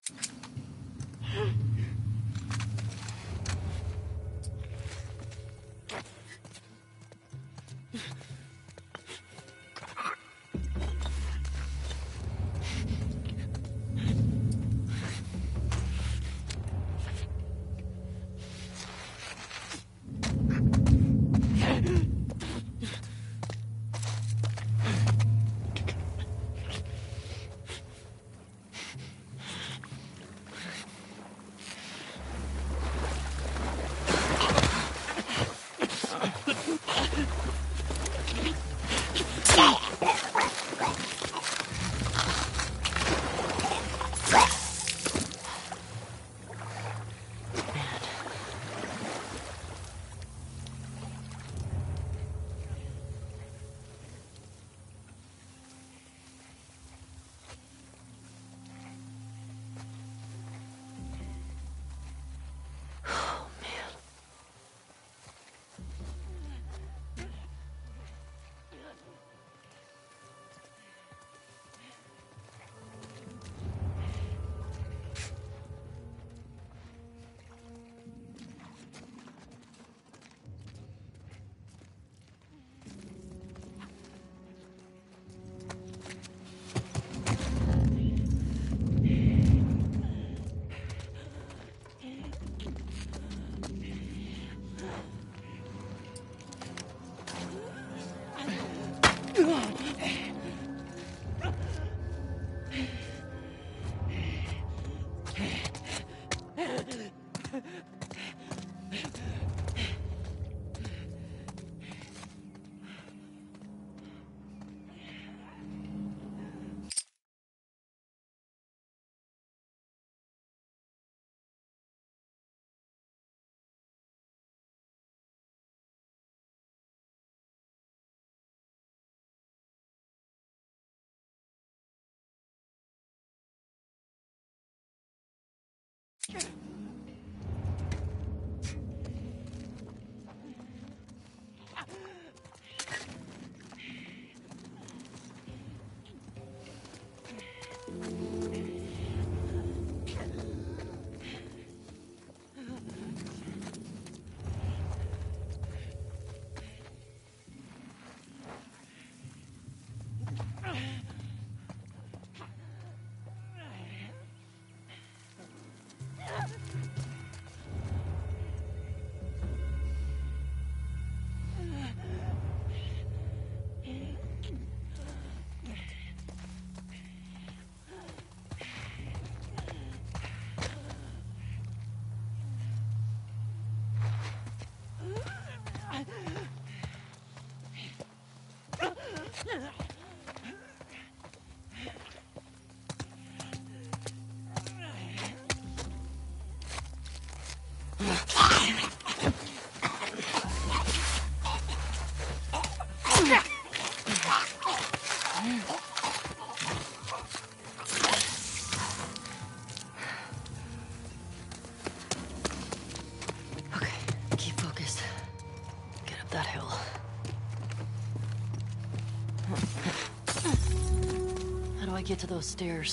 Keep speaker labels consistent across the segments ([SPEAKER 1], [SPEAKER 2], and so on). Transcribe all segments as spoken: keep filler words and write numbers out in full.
[SPEAKER 1] Get to those stairs.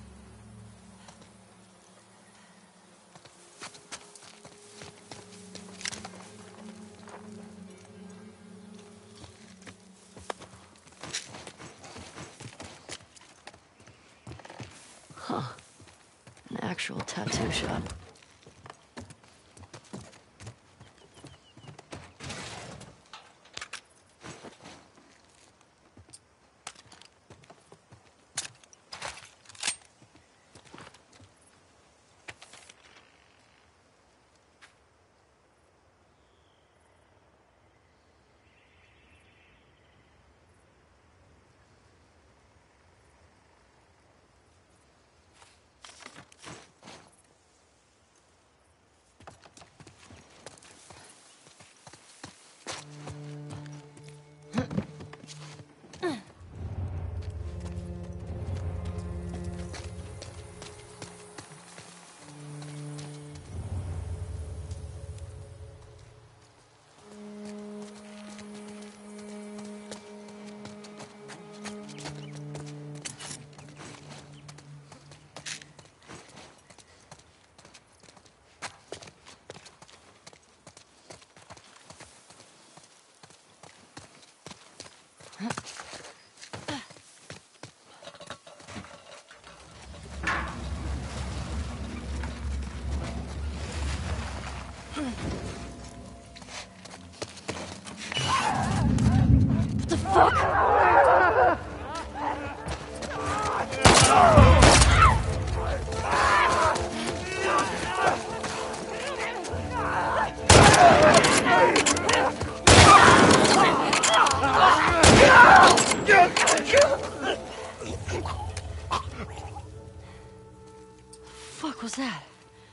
[SPEAKER 1] Huh. An actual tattoo shop. Fuck was that?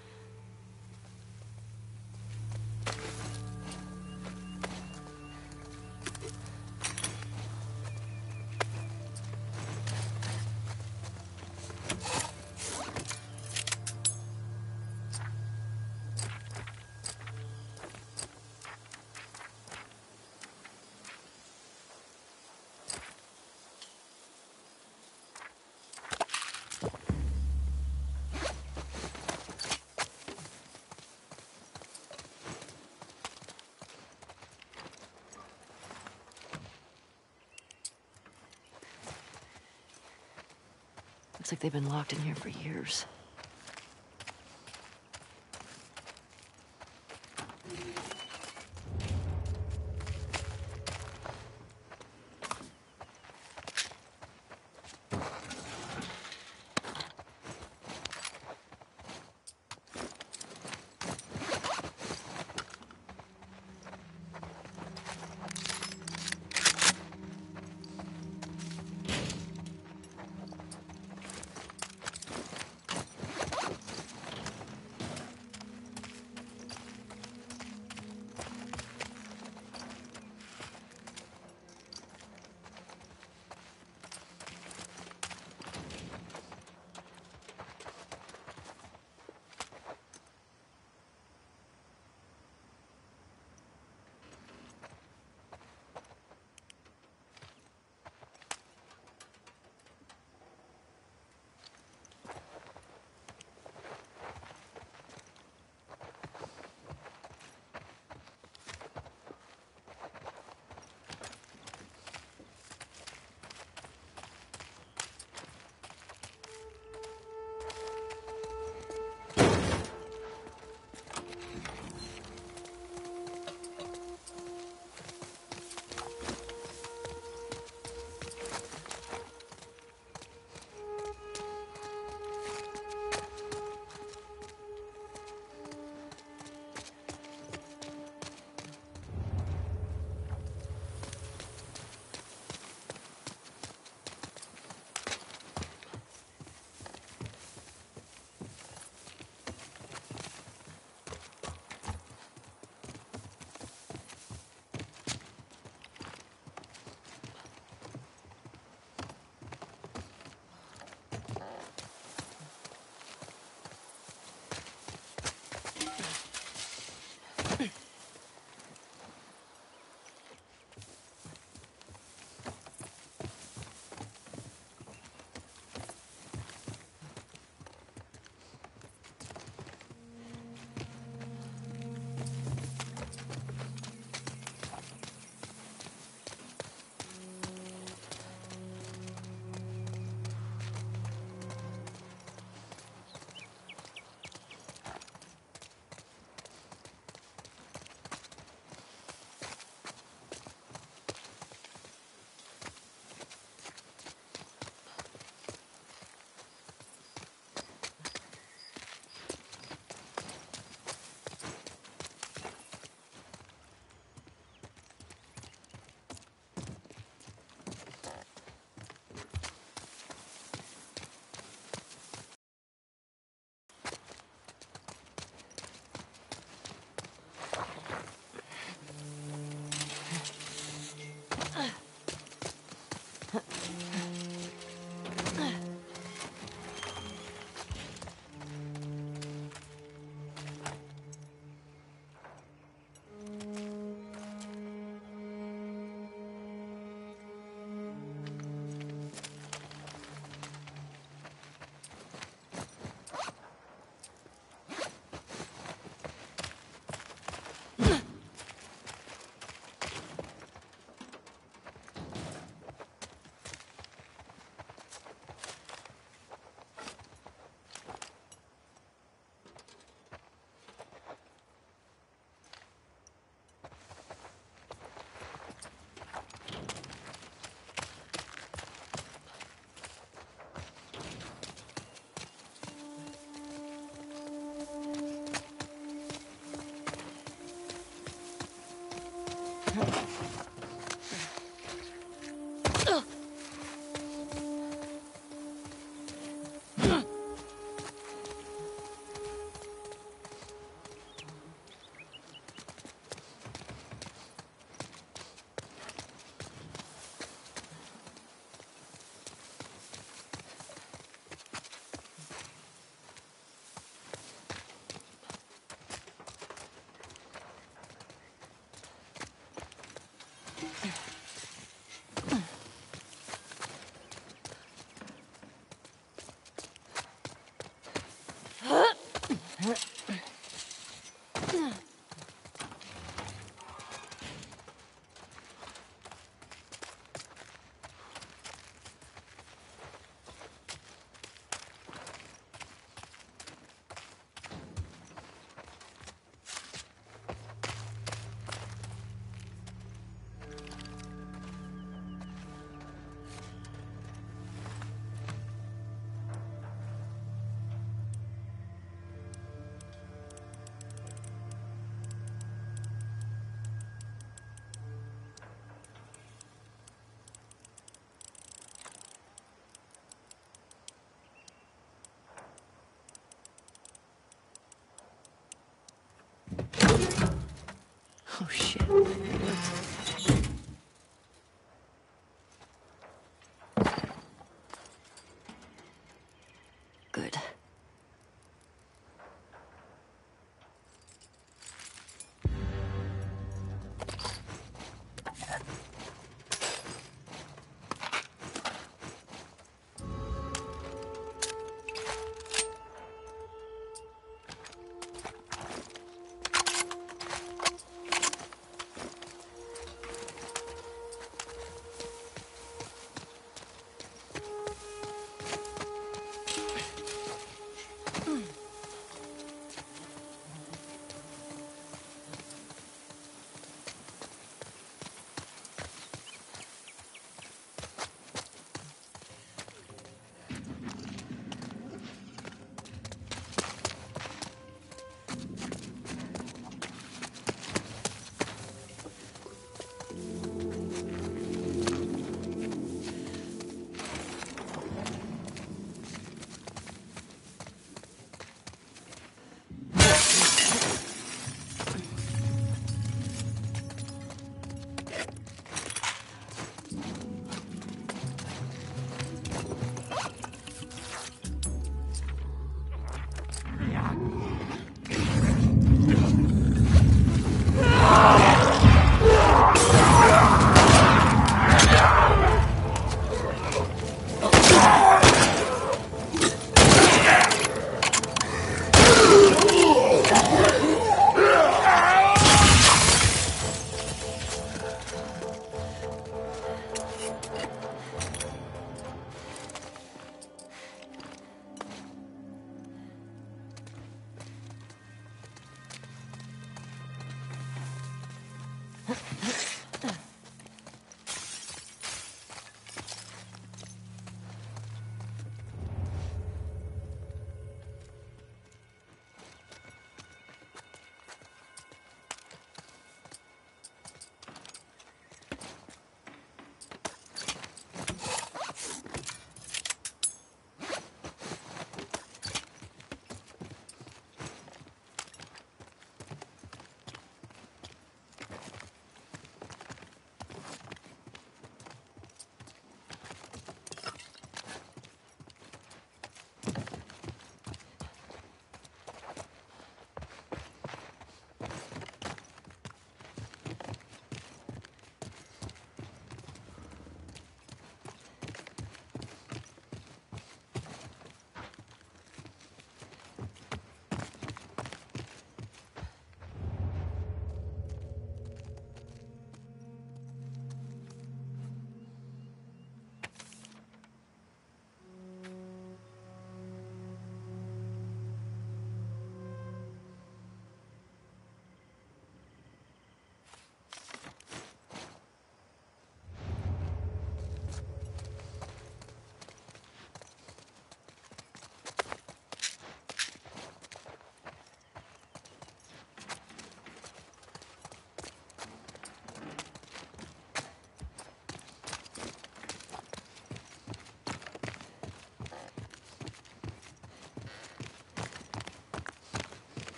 [SPEAKER 1] Looks like they've been locked in here for years.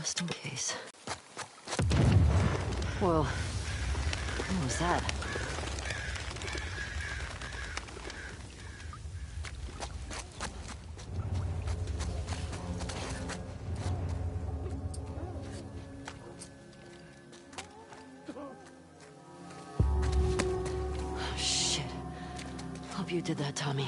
[SPEAKER 1] Just in case. Whoa. What was that? Shit. Hope you did that, Tommy.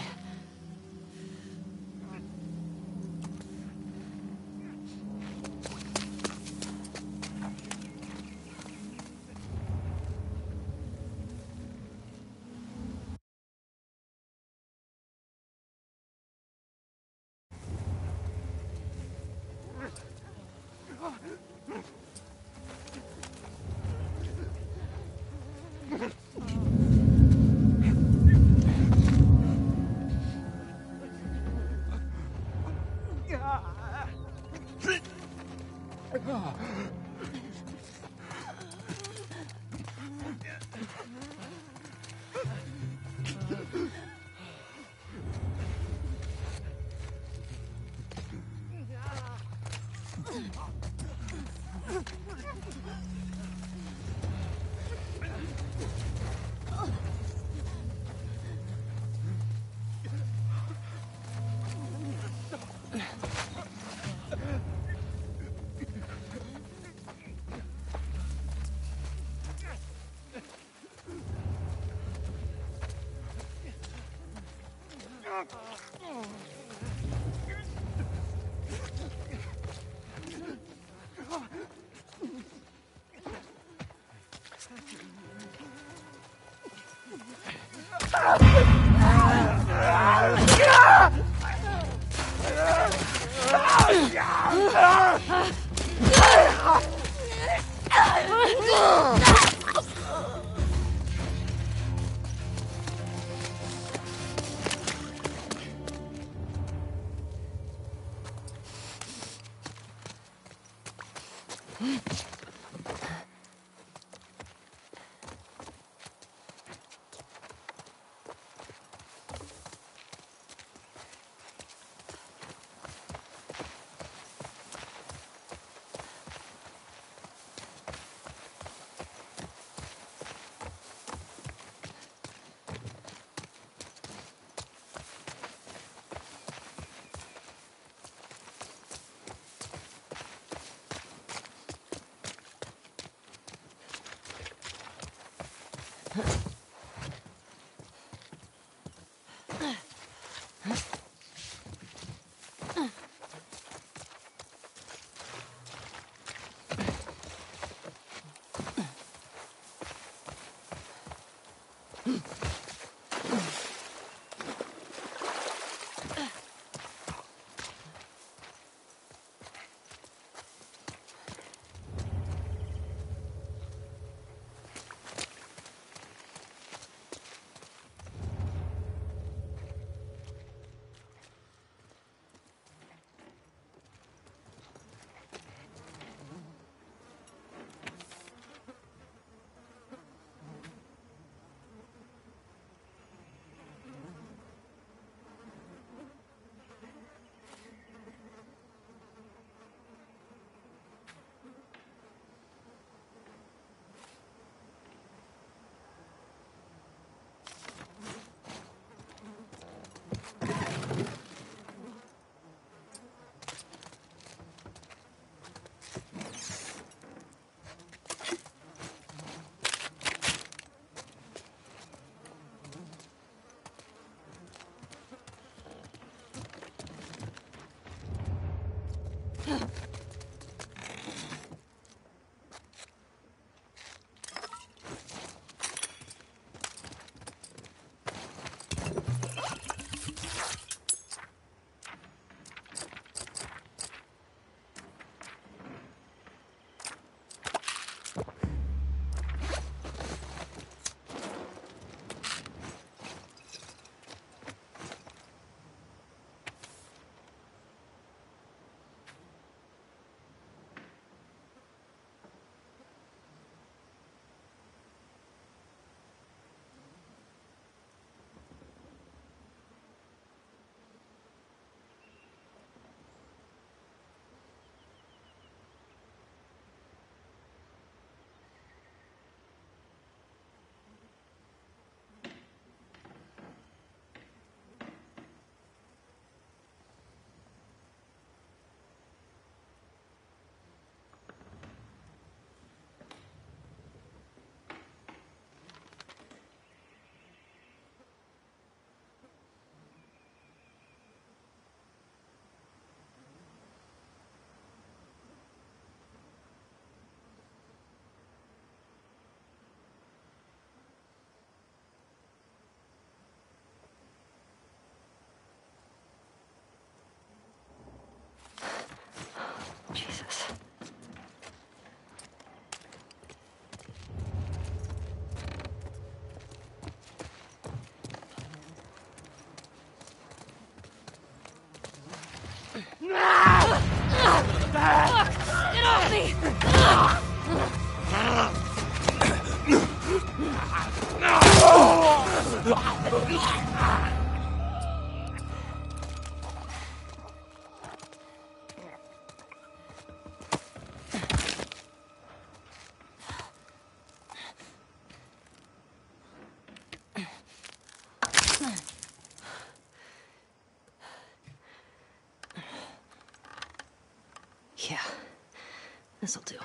[SPEAKER 1] Yeah, this'll do.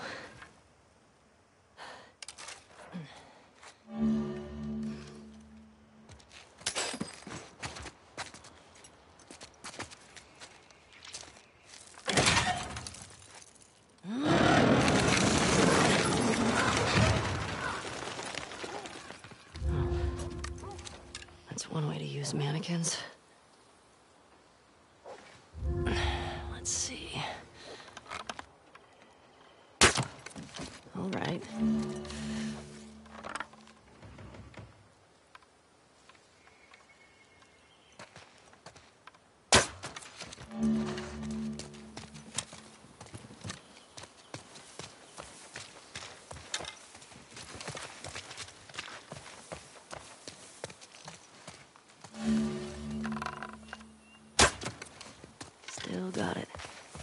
[SPEAKER 1] That's one way to use mannequins. Let's see. All right. Still got it.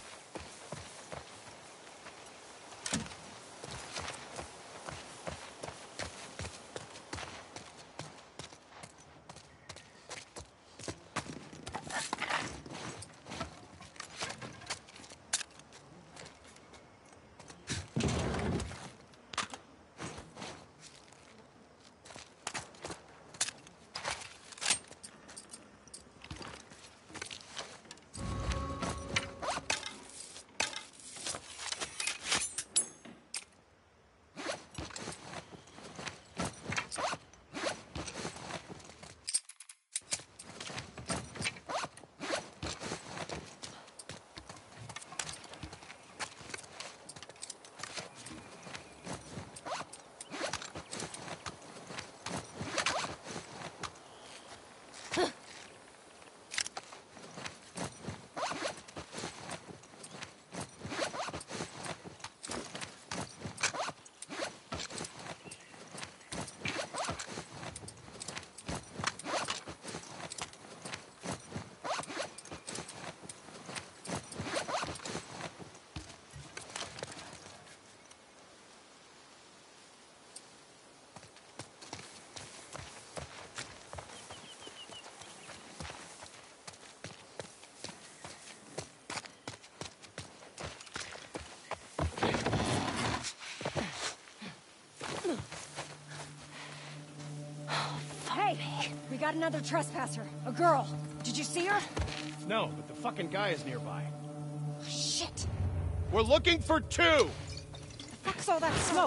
[SPEAKER 2] We got another trespasser. A girl. Did you see her?
[SPEAKER 3] No, but the fucking guy is nearby.
[SPEAKER 2] Oh, shit.
[SPEAKER 3] We're looking for two!
[SPEAKER 2] The fuck's all that smoke?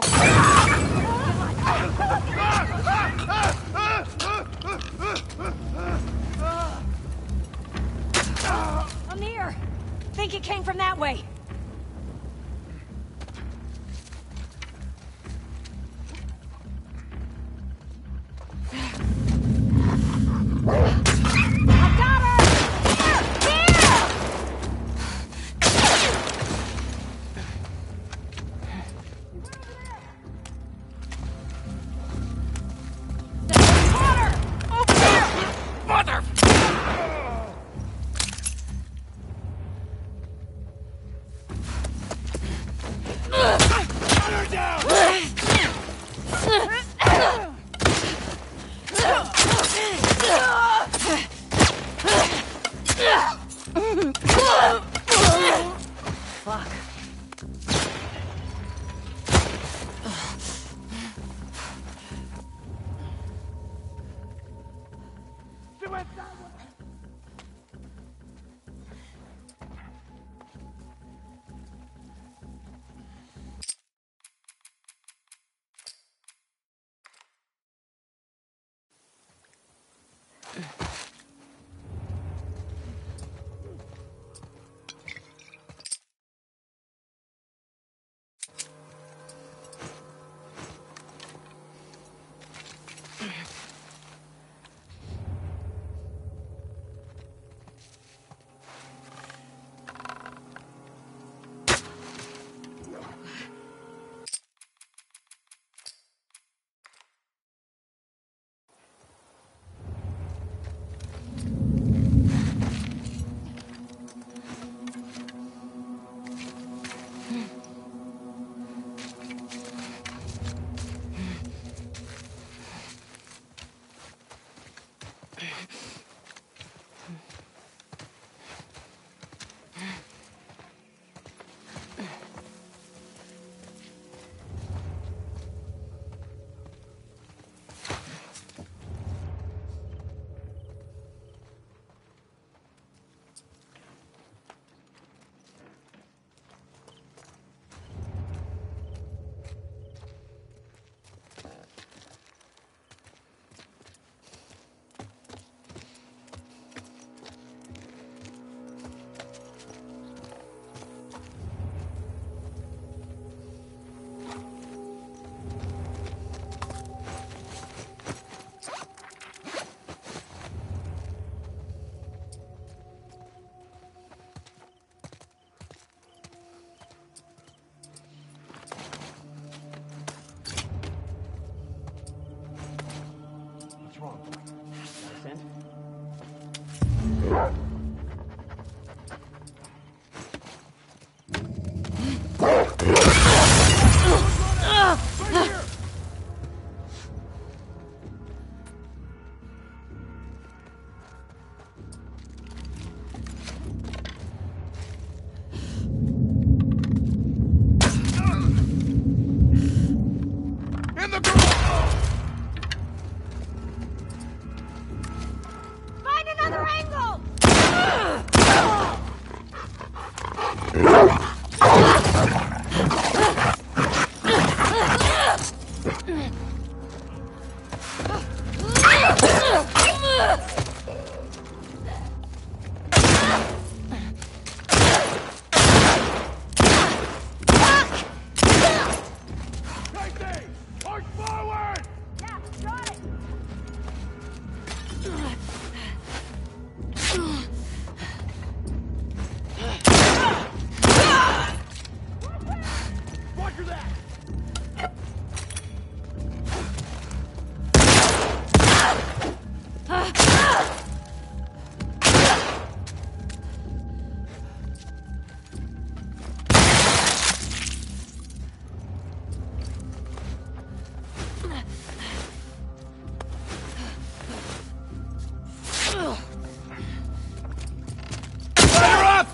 [SPEAKER 2] I'm here. Think it came from that way.
[SPEAKER 4] What's wrong? Got a scent?
[SPEAKER 3] In the garage!
[SPEAKER 2] Find another angle!
[SPEAKER 3] Casey! Push forward!
[SPEAKER 2] Yeah, got it!
[SPEAKER 3] Roger that! Fire up!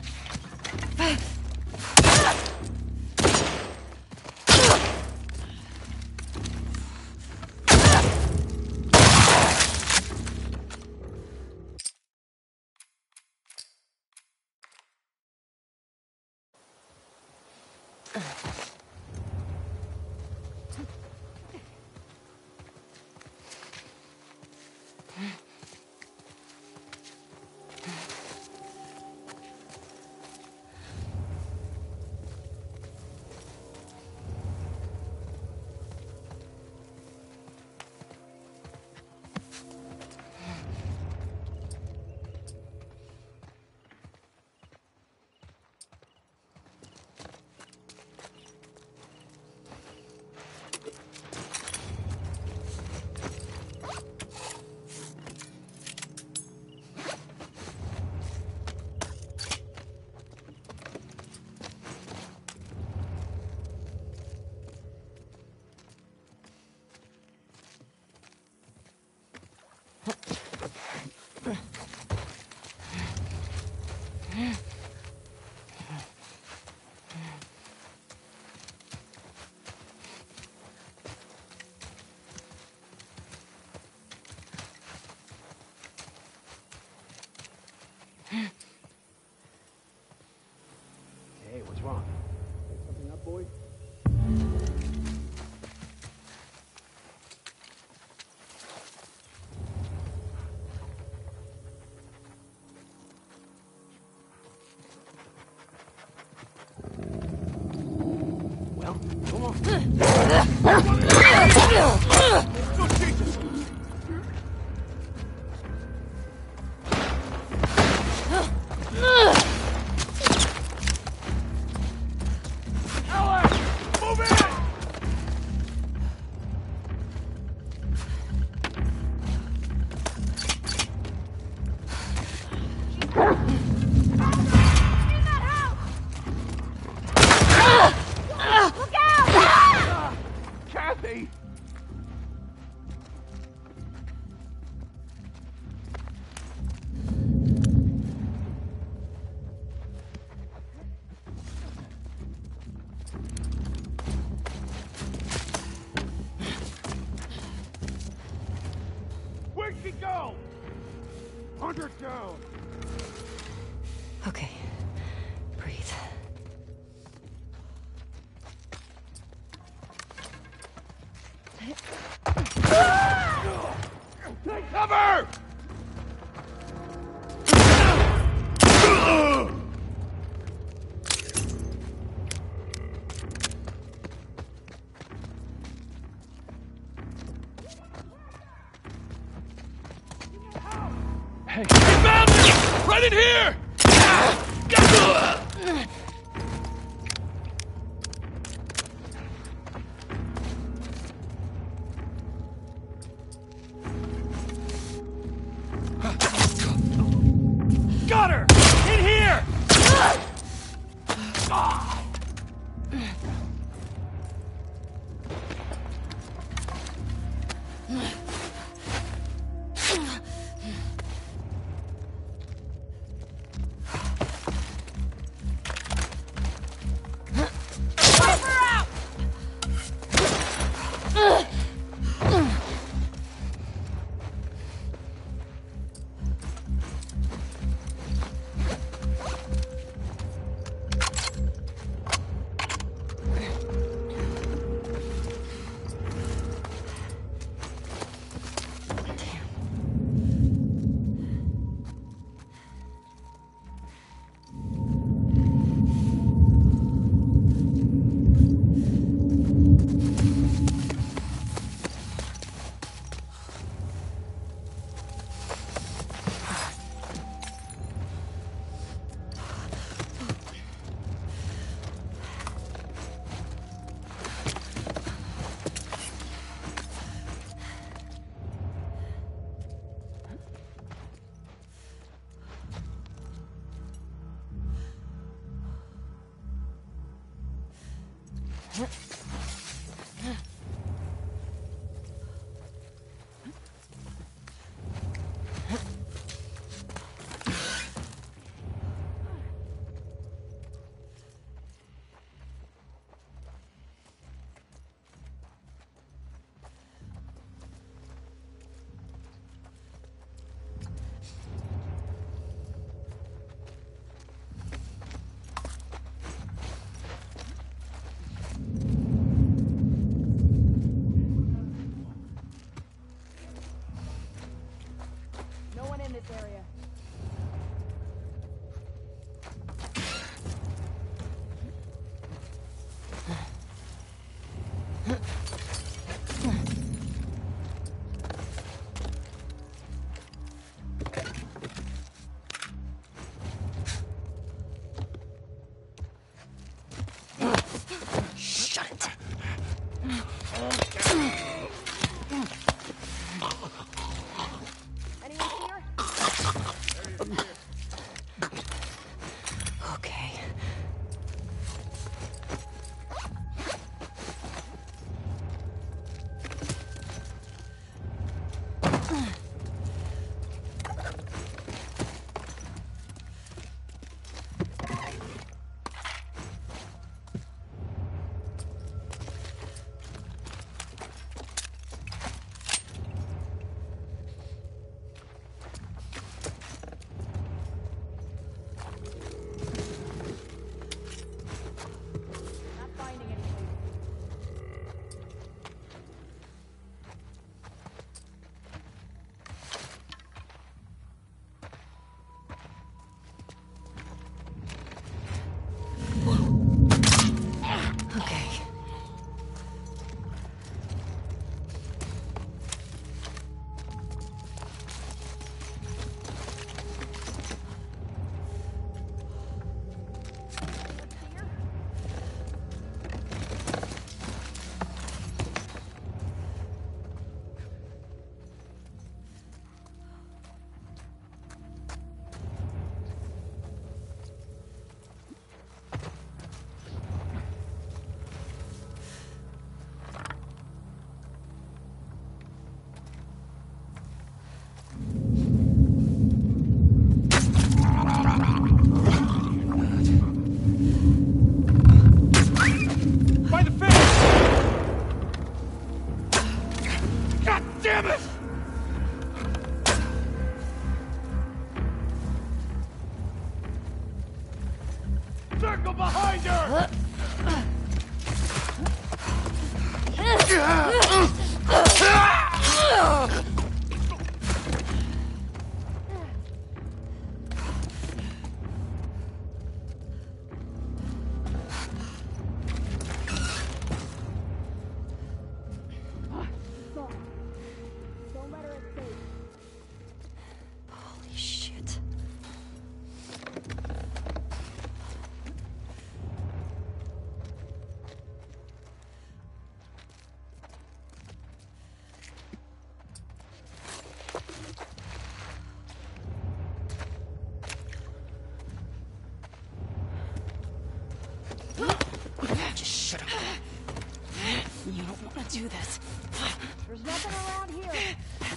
[SPEAKER 4] Hey, what's wrong? Something up, boy? Well, come on.
[SPEAKER 3] Go, Jesus! Alex! Move in!
[SPEAKER 2] In that house! Look out!
[SPEAKER 3] Kathy! Now! Hunter down!
[SPEAKER 1] Okay. Breathe.
[SPEAKER 3] Take cover!
[SPEAKER 5] Hey, he found me! Right in here! Got her! In here!
[SPEAKER 2] No one in this area.
[SPEAKER 1] Shut it.
[SPEAKER 2] Anyone here?
[SPEAKER 3] Circle behind her!
[SPEAKER 2] Don't let her escape.
[SPEAKER 1] Holy shit. Just shut up. You don't want to do this.
[SPEAKER 2] There's nothing around here.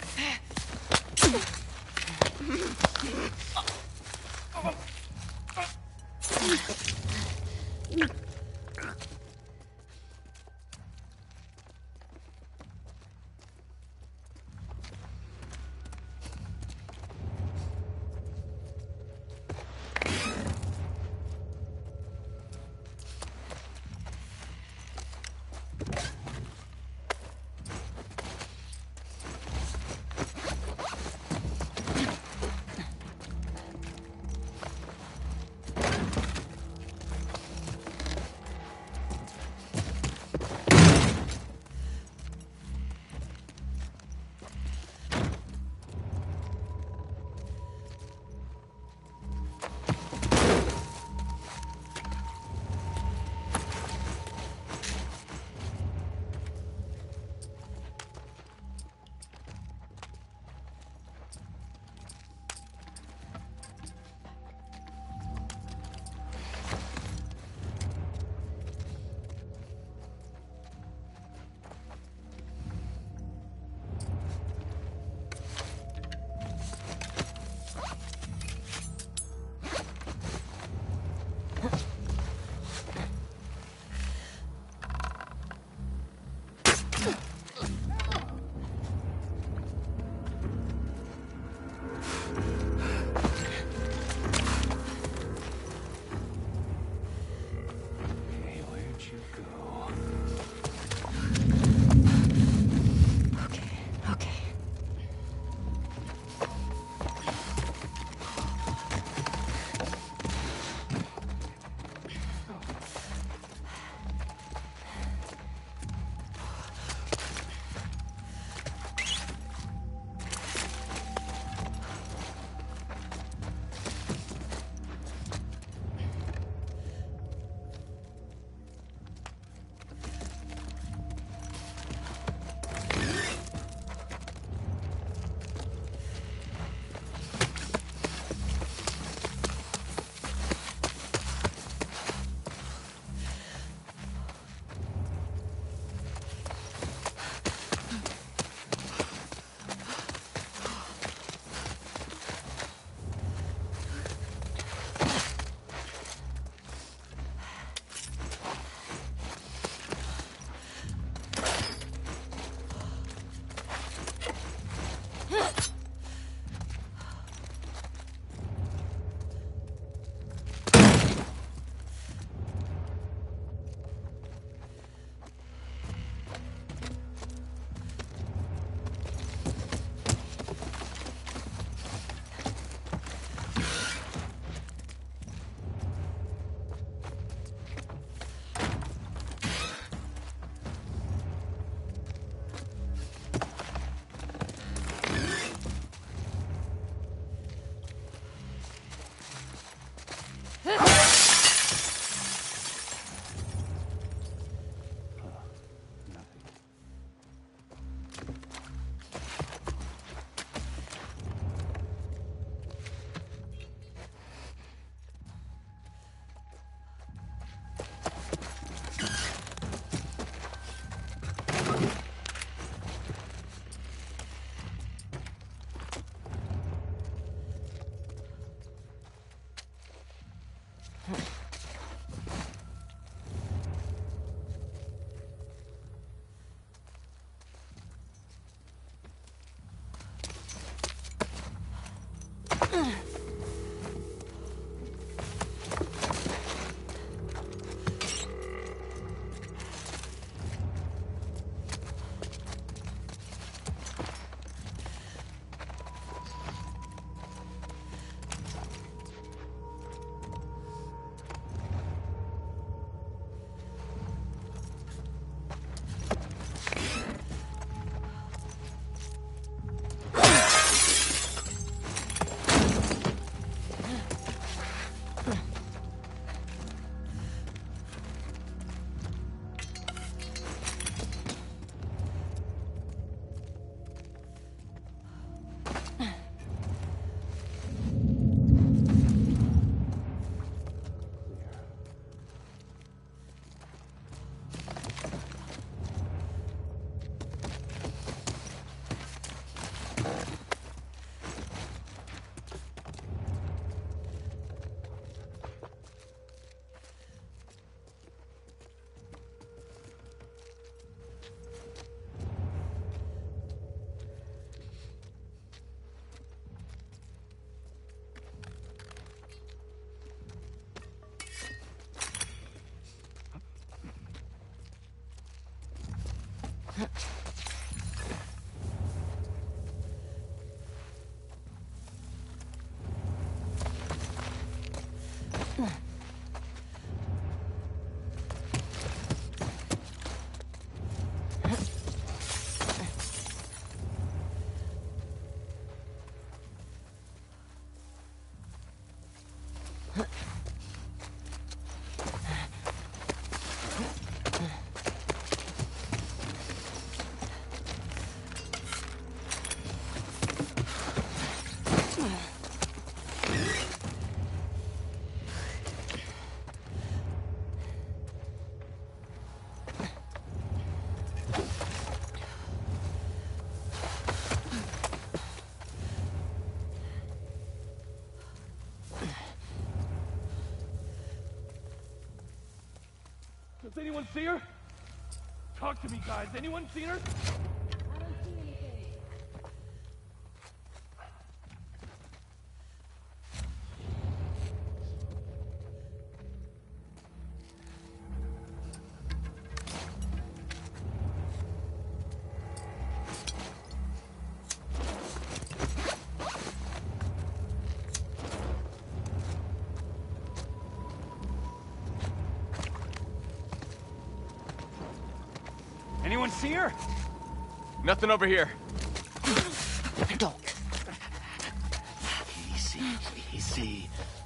[SPEAKER 4] Okay, where'd you go?
[SPEAKER 1] Okay, okay.
[SPEAKER 5] Does anyone see her? Talk to me, guys. Anyone seen her?
[SPEAKER 2] I don't see anything.
[SPEAKER 5] Anyone see her?
[SPEAKER 6] Nothing over here.
[SPEAKER 4] Don't. Easy, easy.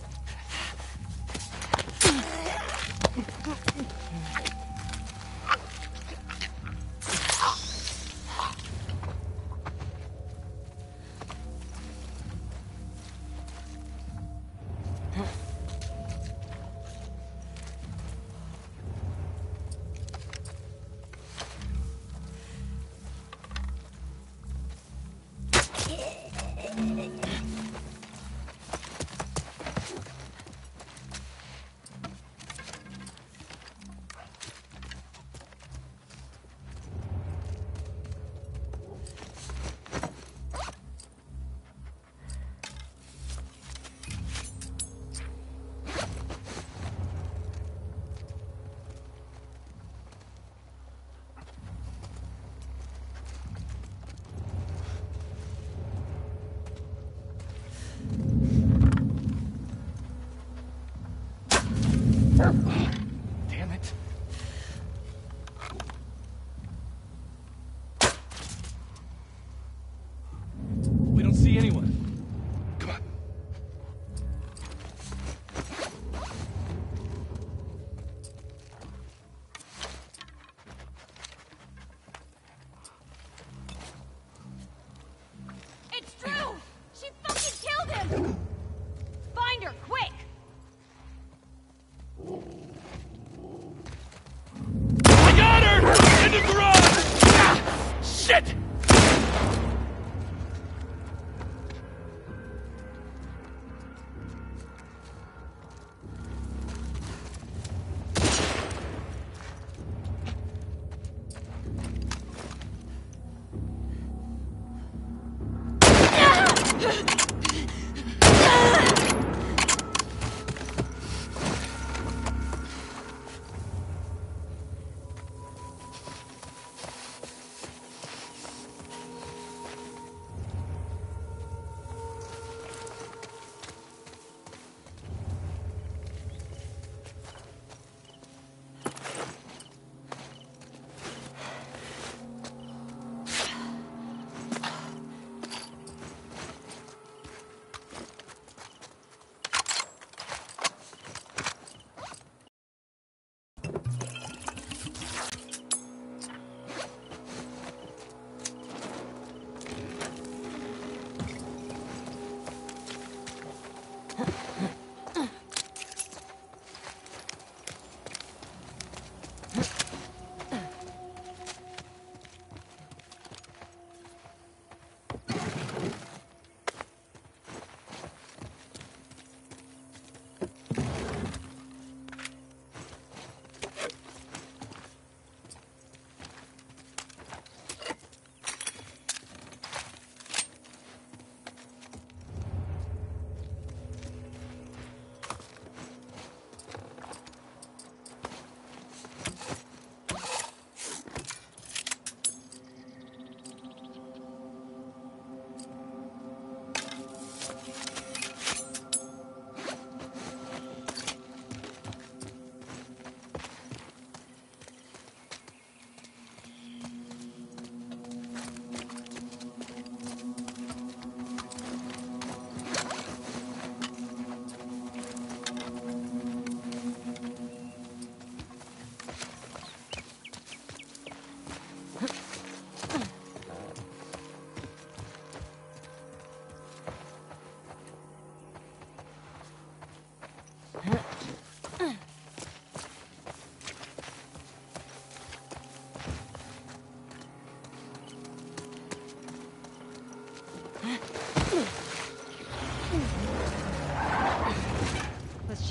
[SPEAKER 5] Damn it. We don't see anyone. Come on.
[SPEAKER 2] It's Drew! She fucking killed him! Find her, quick!
[SPEAKER 5] I got her! In the garage! Ah, shit!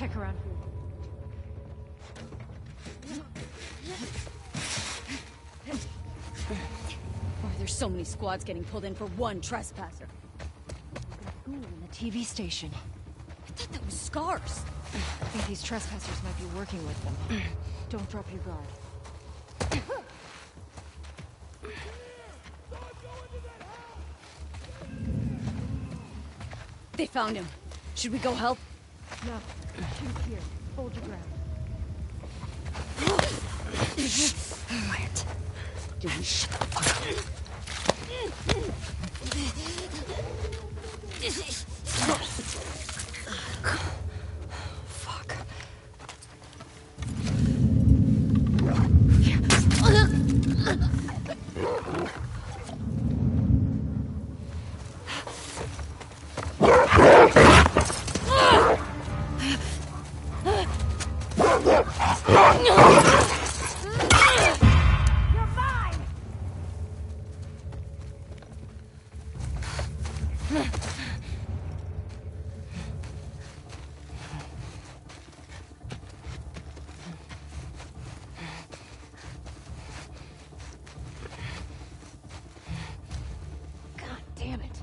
[SPEAKER 2] check around here.
[SPEAKER 1] Why are there so many squads getting pulled in for one trespasser?
[SPEAKER 2] Ooh, in the T V station.
[SPEAKER 1] I thought that was Scars.
[SPEAKER 2] I think these trespassers might be working with them. Don't drop your guard.
[SPEAKER 1] They found him. Should we go help?
[SPEAKER 2] No. Shoot here. Hold your ground.
[SPEAKER 1] Quiet. Dude, shut the fuck up. Fuck.
[SPEAKER 2] You're mine! God damn it.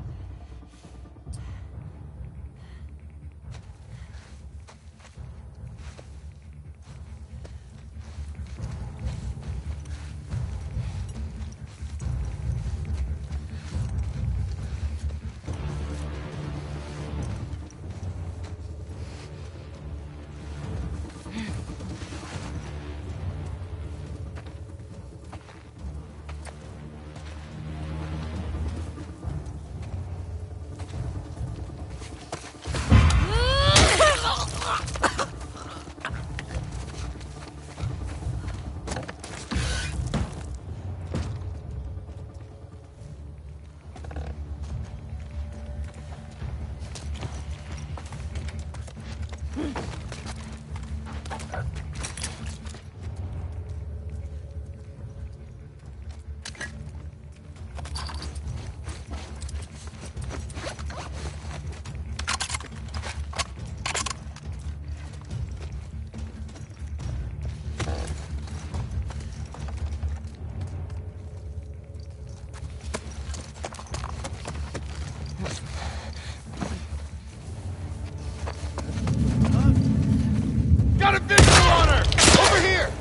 [SPEAKER 6] Got a visual on her! Over here!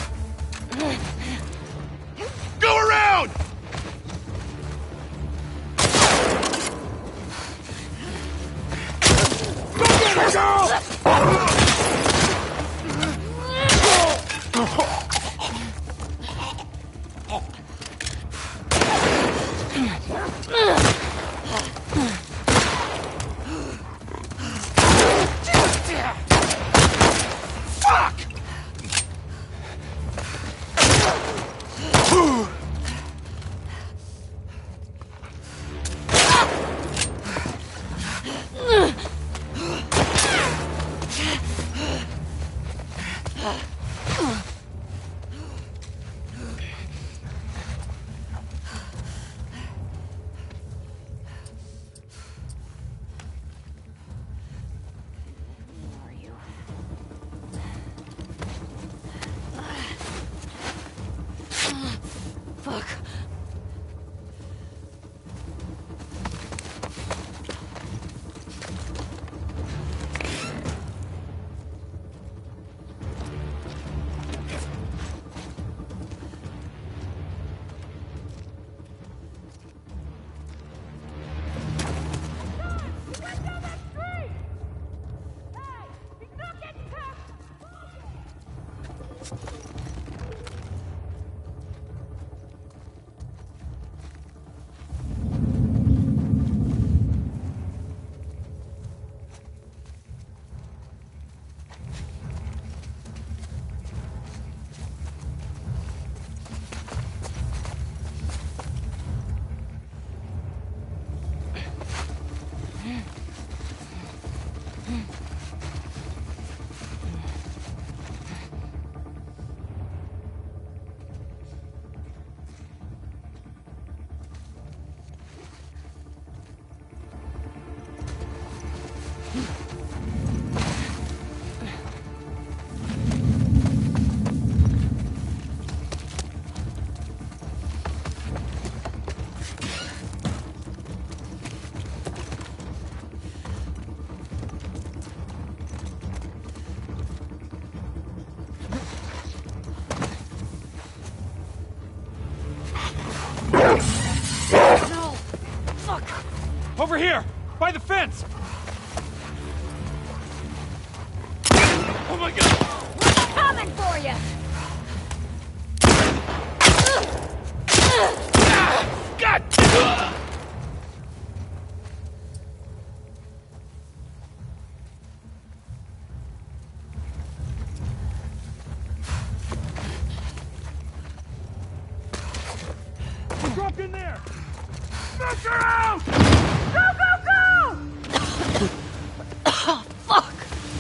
[SPEAKER 6] Go around! Go get her, girl!
[SPEAKER 1] Fuck.
[SPEAKER 5] fence! Oh my god!
[SPEAKER 2] We're coming for you!
[SPEAKER 5] God! We're dropped in there! Smash her out!
[SPEAKER 2] Go, go, go!
[SPEAKER 1] Oh, fuck!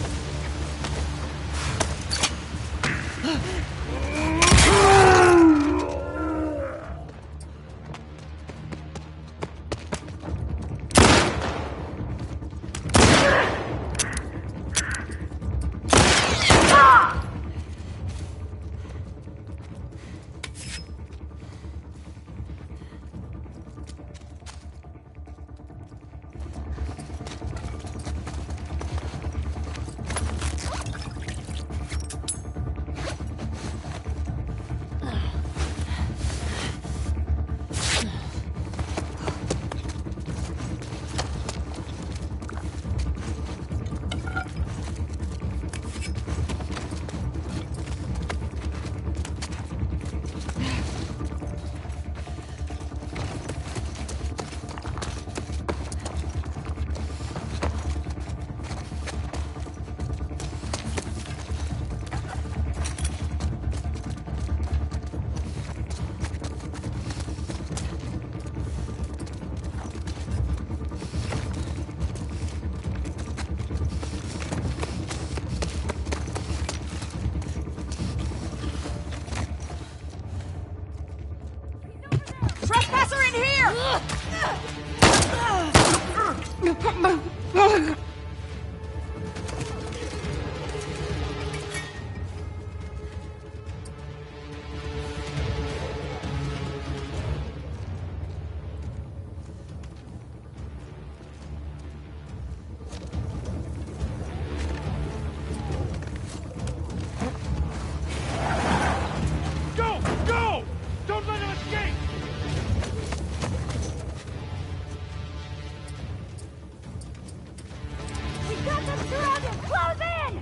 [SPEAKER 2] Trespasser in here!
[SPEAKER 5] Go! Go! Don't let him escape!
[SPEAKER 2] We got them surrounded! Close in!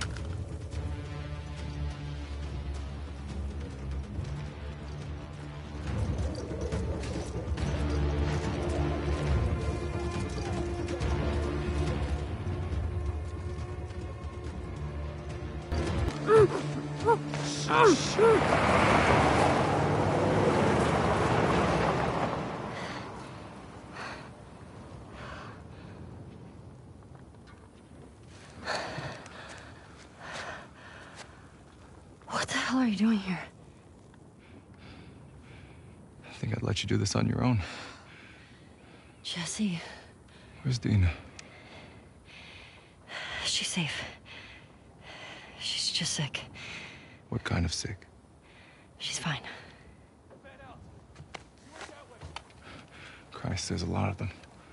[SPEAKER 1] What the hell are you doing here?
[SPEAKER 6] I think I'd let you do this on your own.
[SPEAKER 1] Jesse,
[SPEAKER 6] Where's Dina?
[SPEAKER 1] she's safe. She's just sick.
[SPEAKER 6] What kind of sick?
[SPEAKER 1] She's fine.
[SPEAKER 6] Christ, there's a lot of them.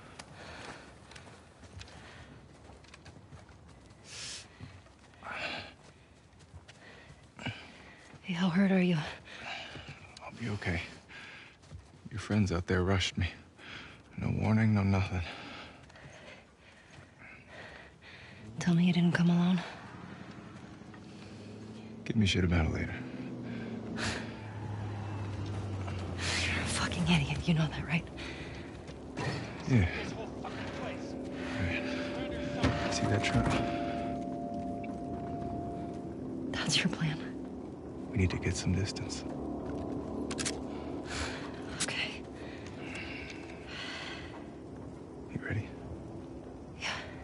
[SPEAKER 1] Hey, how hurt are you?
[SPEAKER 6] I'll be okay. Your friends out there rushed me. No warning, no nothing.
[SPEAKER 1] Tell me you didn't come alone.
[SPEAKER 6] Give me shit about it later.
[SPEAKER 1] You're a fucking idiot. You know that, right?
[SPEAKER 6] Yeah. Right. See that truck?
[SPEAKER 1] That's your plan.
[SPEAKER 6] We need to get some distance.
[SPEAKER 1] Okay.
[SPEAKER 6] You ready?
[SPEAKER 1] Yeah.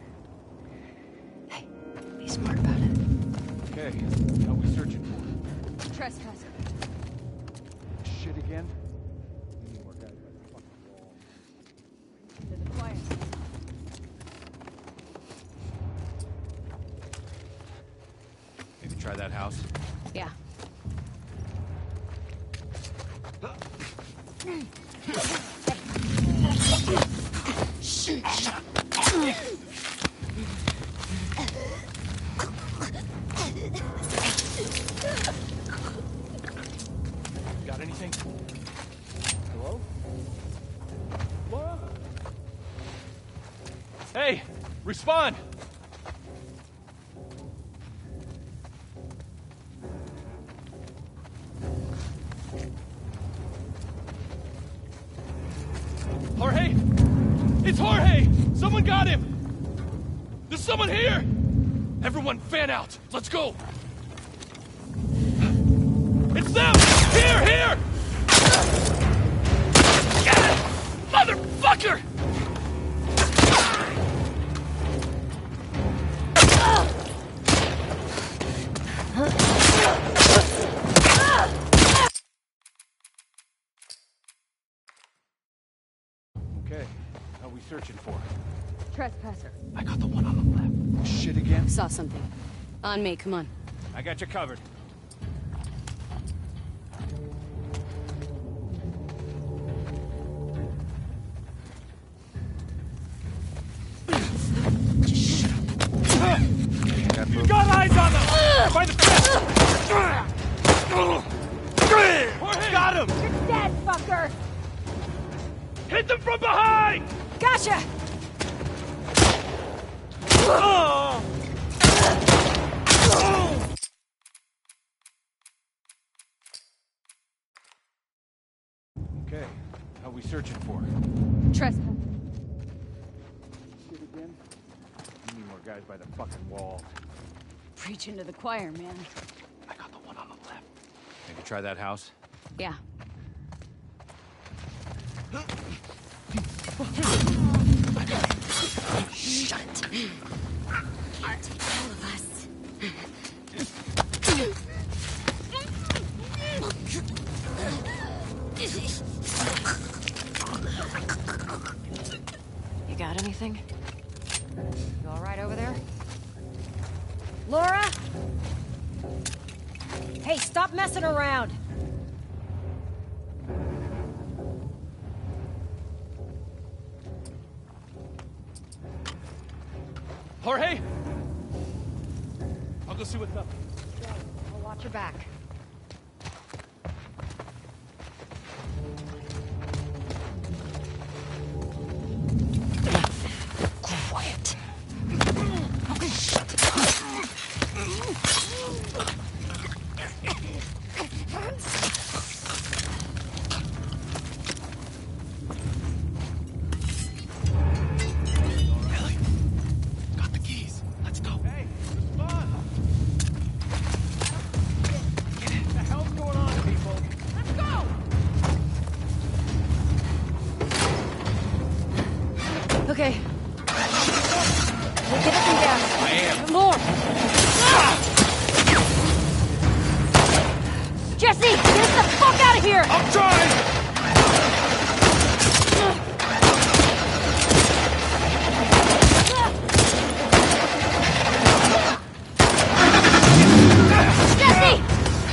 [SPEAKER 1] Hey, be smart about it.
[SPEAKER 5] Okay, how are we searching for?
[SPEAKER 2] Trespasser.
[SPEAKER 5] Shit again?
[SPEAKER 2] To the choir.
[SPEAKER 5] Maybe try that house?
[SPEAKER 2] Yeah.
[SPEAKER 5] Got anything? Hello? Laura? Hey! Respawn! Jorge! It's Jorge! Someone got him! There's someone here! Everyone fan out! Let's go! It's them! Here, here! Get it! Motherfucker!
[SPEAKER 3] Okay, how are we searching for?
[SPEAKER 2] Trespasser.
[SPEAKER 3] I got the one on the left. Shit again?
[SPEAKER 1] Saw something. On me, come on.
[SPEAKER 3] I got you covered.
[SPEAKER 5] You got eyes on them! By the fence! Jorge! Got him!
[SPEAKER 2] You're dead, fucker!
[SPEAKER 5] Hit them from behind!
[SPEAKER 2] Gotcha!
[SPEAKER 5] Oh!
[SPEAKER 3] Okay, how are we searching for?
[SPEAKER 2] Trespass.
[SPEAKER 3] Shit again? We need more guys by the fucking wall.
[SPEAKER 1] Preaching to the choir, man.
[SPEAKER 3] I got the one on the left. Maybe try that house?
[SPEAKER 1] Yeah. Shut it. Can't take all of us. You got anything?
[SPEAKER 2] You all right over there? Laura? Hey, stop messing around!
[SPEAKER 5] Jorge! I'll go see what's up.
[SPEAKER 2] I'll watch your back.
[SPEAKER 1] Quiet.
[SPEAKER 6] Got the keys. Let's go.
[SPEAKER 5] Hey, respond! What the hell's going on, people?
[SPEAKER 2] Let's go!
[SPEAKER 1] Okay.
[SPEAKER 2] We'll give it some gas.
[SPEAKER 5] I am.
[SPEAKER 2] More! Jesse, get us the fuck out of here!
[SPEAKER 5] I'm trying!
[SPEAKER 2] Jesse!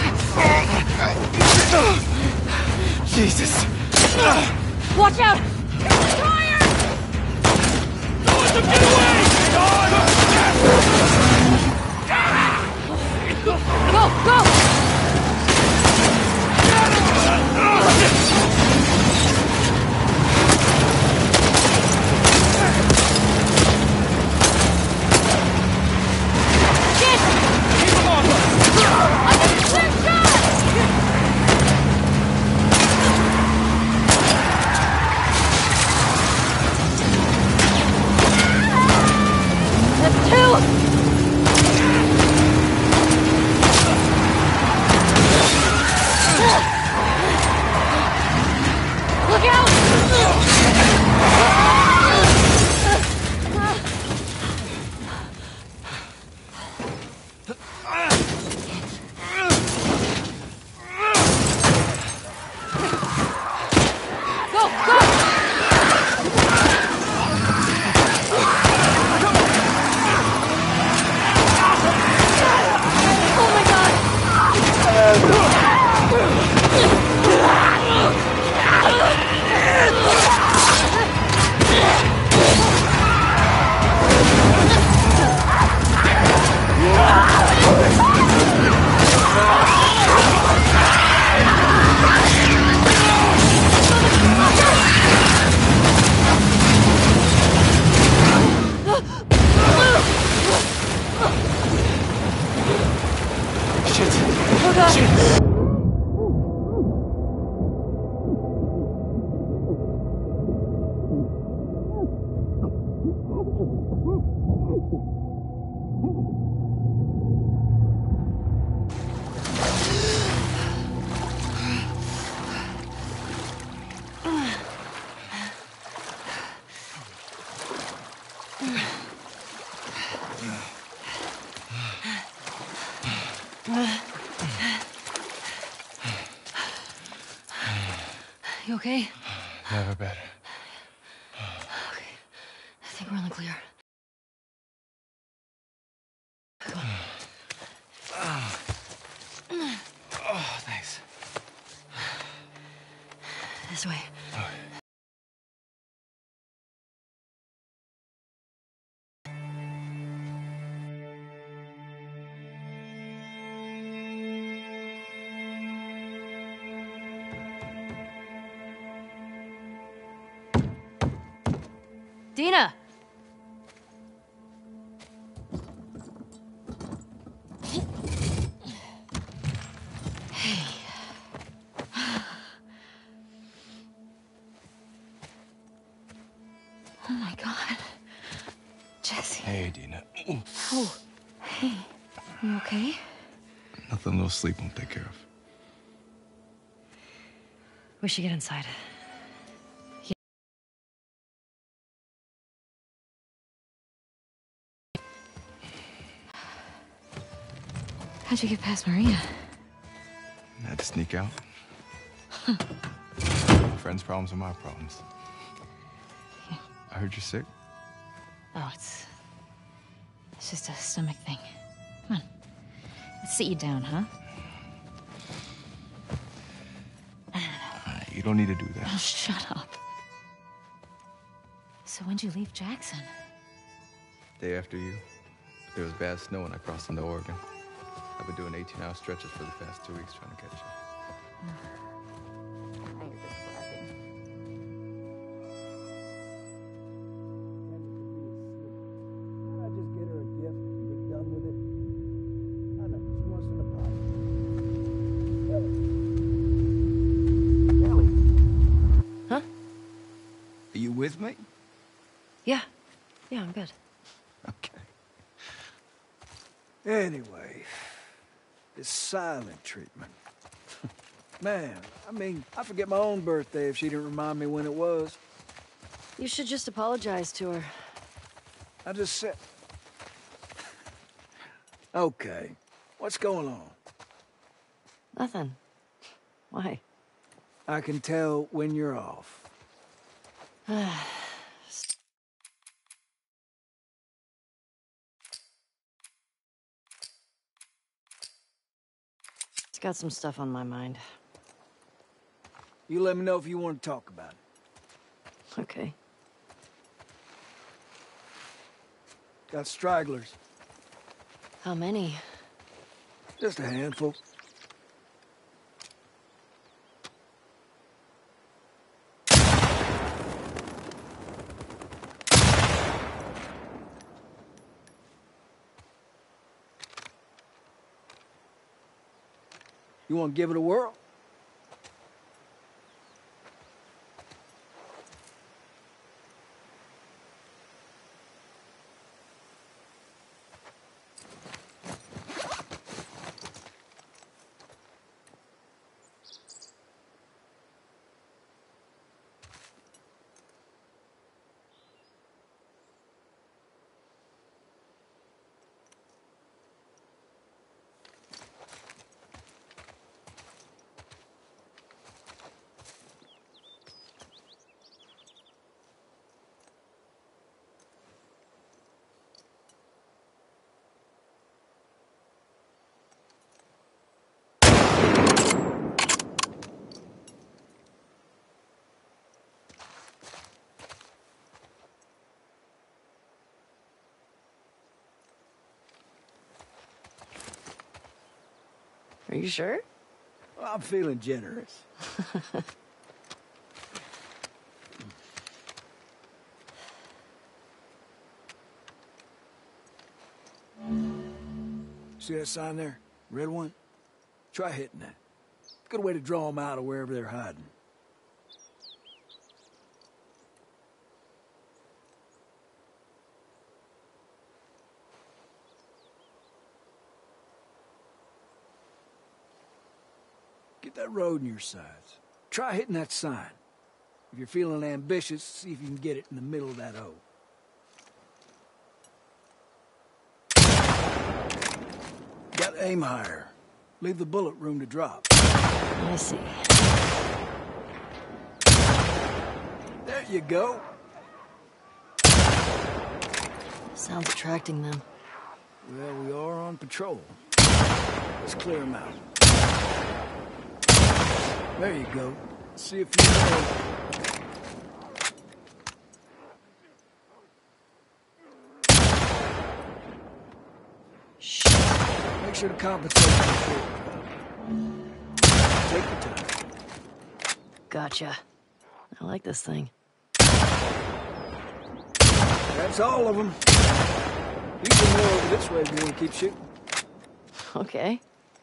[SPEAKER 6] Jesus.
[SPEAKER 2] Watch out! Fire!
[SPEAKER 5] Let them get away!
[SPEAKER 2] Go, go! Shit!
[SPEAKER 5] Keep them off us!
[SPEAKER 2] I got a clear shot!
[SPEAKER 1] You okay?
[SPEAKER 6] Never better.
[SPEAKER 1] Okay. I think we're on the clear. Come on.
[SPEAKER 6] Oh, thanks.
[SPEAKER 1] This way.
[SPEAKER 6] Oh.
[SPEAKER 1] Dina! Hey. Oh my God. Jesse.
[SPEAKER 6] Hey, Dina. Ooh.
[SPEAKER 1] Oh, hey. You okay?
[SPEAKER 6] Nothing a little sleep won't take care of.
[SPEAKER 1] We should get inside. How'd you get past Maria?
[SPEAKER 6] I had to sneak out. My friend's problems are my problems.
[SPEAKER 1] Yeah.
[SPEAKER 6] I heard you're sick.
[SPEAKER 1] Oh, it's... It's just a stomach thing. Come on. Let's sit you down, huh?
[SPEAKER 6] You don't need to do that.
[SPEAKER 1] Oh, shut up. So when'd you leave Jackson?
[SPEAKER 6] Day after you, there was bad snow and I crossed into Oregon. I've been doing eighteen hour stretches for the past two weeks trying to catch you.
[SPEAKER 1] Now you're just laughing.
[SPEAKER 4] Can't I just get her a gift and be done with it? I know, she wants an apology. Ellie. Ellie.
[SPEAKER 1] Huh?
[SPEAKER 4] Are you with me?
[SPEAKER 1] Yeah. Yeah, I'm good.
[SPEAKER 4] Okay. Anyway, this silent treatment. Man, I mean, I forget my own birthday if she didn't remind me when it was.
[SPEAKER 1] You should just apologize to her.
[SPEAKER 4] I just said... Okay, what's going on?
[SPEAKER 1] Nothing. Why?
[SPEAKER 4] I can tell when you're off.
[SPEAKER 1] It's got some stuff on my mind.
[SPEAKER 4] You let me know if you want to talk about it.
[SPEAKER 1] Okay.
[SPEAKER 4] Got stragglers.
[SPEAKER 1] How many?
[SPEAKER 4] Just a handful. You want to give it a whirl?
[SPEAKER 1] Are you sure?
[SPEAKER 4] Well, I'm feeling generous. See that sign there? Red one? Try hitting that. Good way to draw them out of wherever they're hiding. Get that road in your sights. Try hitting that sign. If you're feeling ambitious, see if you can get it in the middle of that O. Got to aim higher. Leave the bullet room to drop.
[SPEAKER 7] I see.
[SPEAKER 4] There you go.
[SPEAKER 7] Sounds attracting them.
[SPEAKER 4] Well, we are on patrol. Let's clear them out. There you go. See if you know.
[SPEAKER 7] Shit.
[SPEAKER 4] Make sure to compensate for the Take your time.
[SPEAKER 7] Gotcha. I like this thing.
[SPEAKER 4] That's all of them. You can go over this way if you want to keep shooting.
[SPEAKER 7] Okay.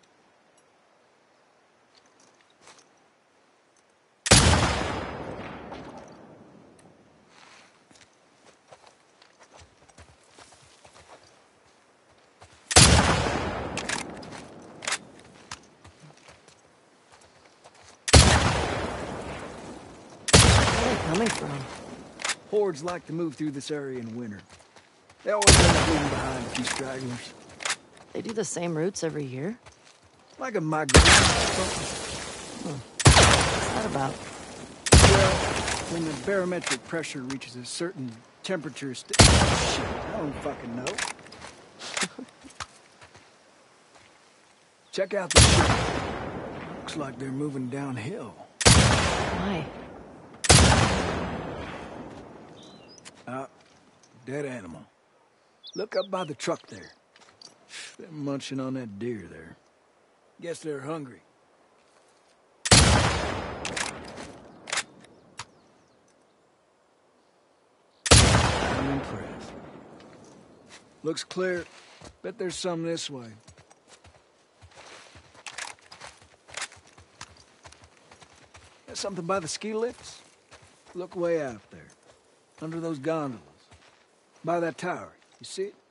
[SPEAKER 7] Coming from?
[SPEAKER 4] Hordes like to move through this area in winter. They always end up leaving behind a few stragglers.
[SPEAKER 7] They do the same routes every year?
[SPEAKER 4] Like a migration or something.
[SPEAKER 7] What's that about?
[SPEAKER 4] Well, when the barometric pressure reaches a certain temperature st- oh, shit, I don't fucking know. Check out the ship. Looks like they're moving downhill.
[SPEAKER 7] Why?
[SPEAKER 4] Ah, dead animal. Look up by the truck there. They're munching on that deer there. Guess they're hungry. I'm impressed. Looks clear. Bet there's some this way. There's something by the ski lifts? Look way out there. Under those gondolas. By that tower. You see it?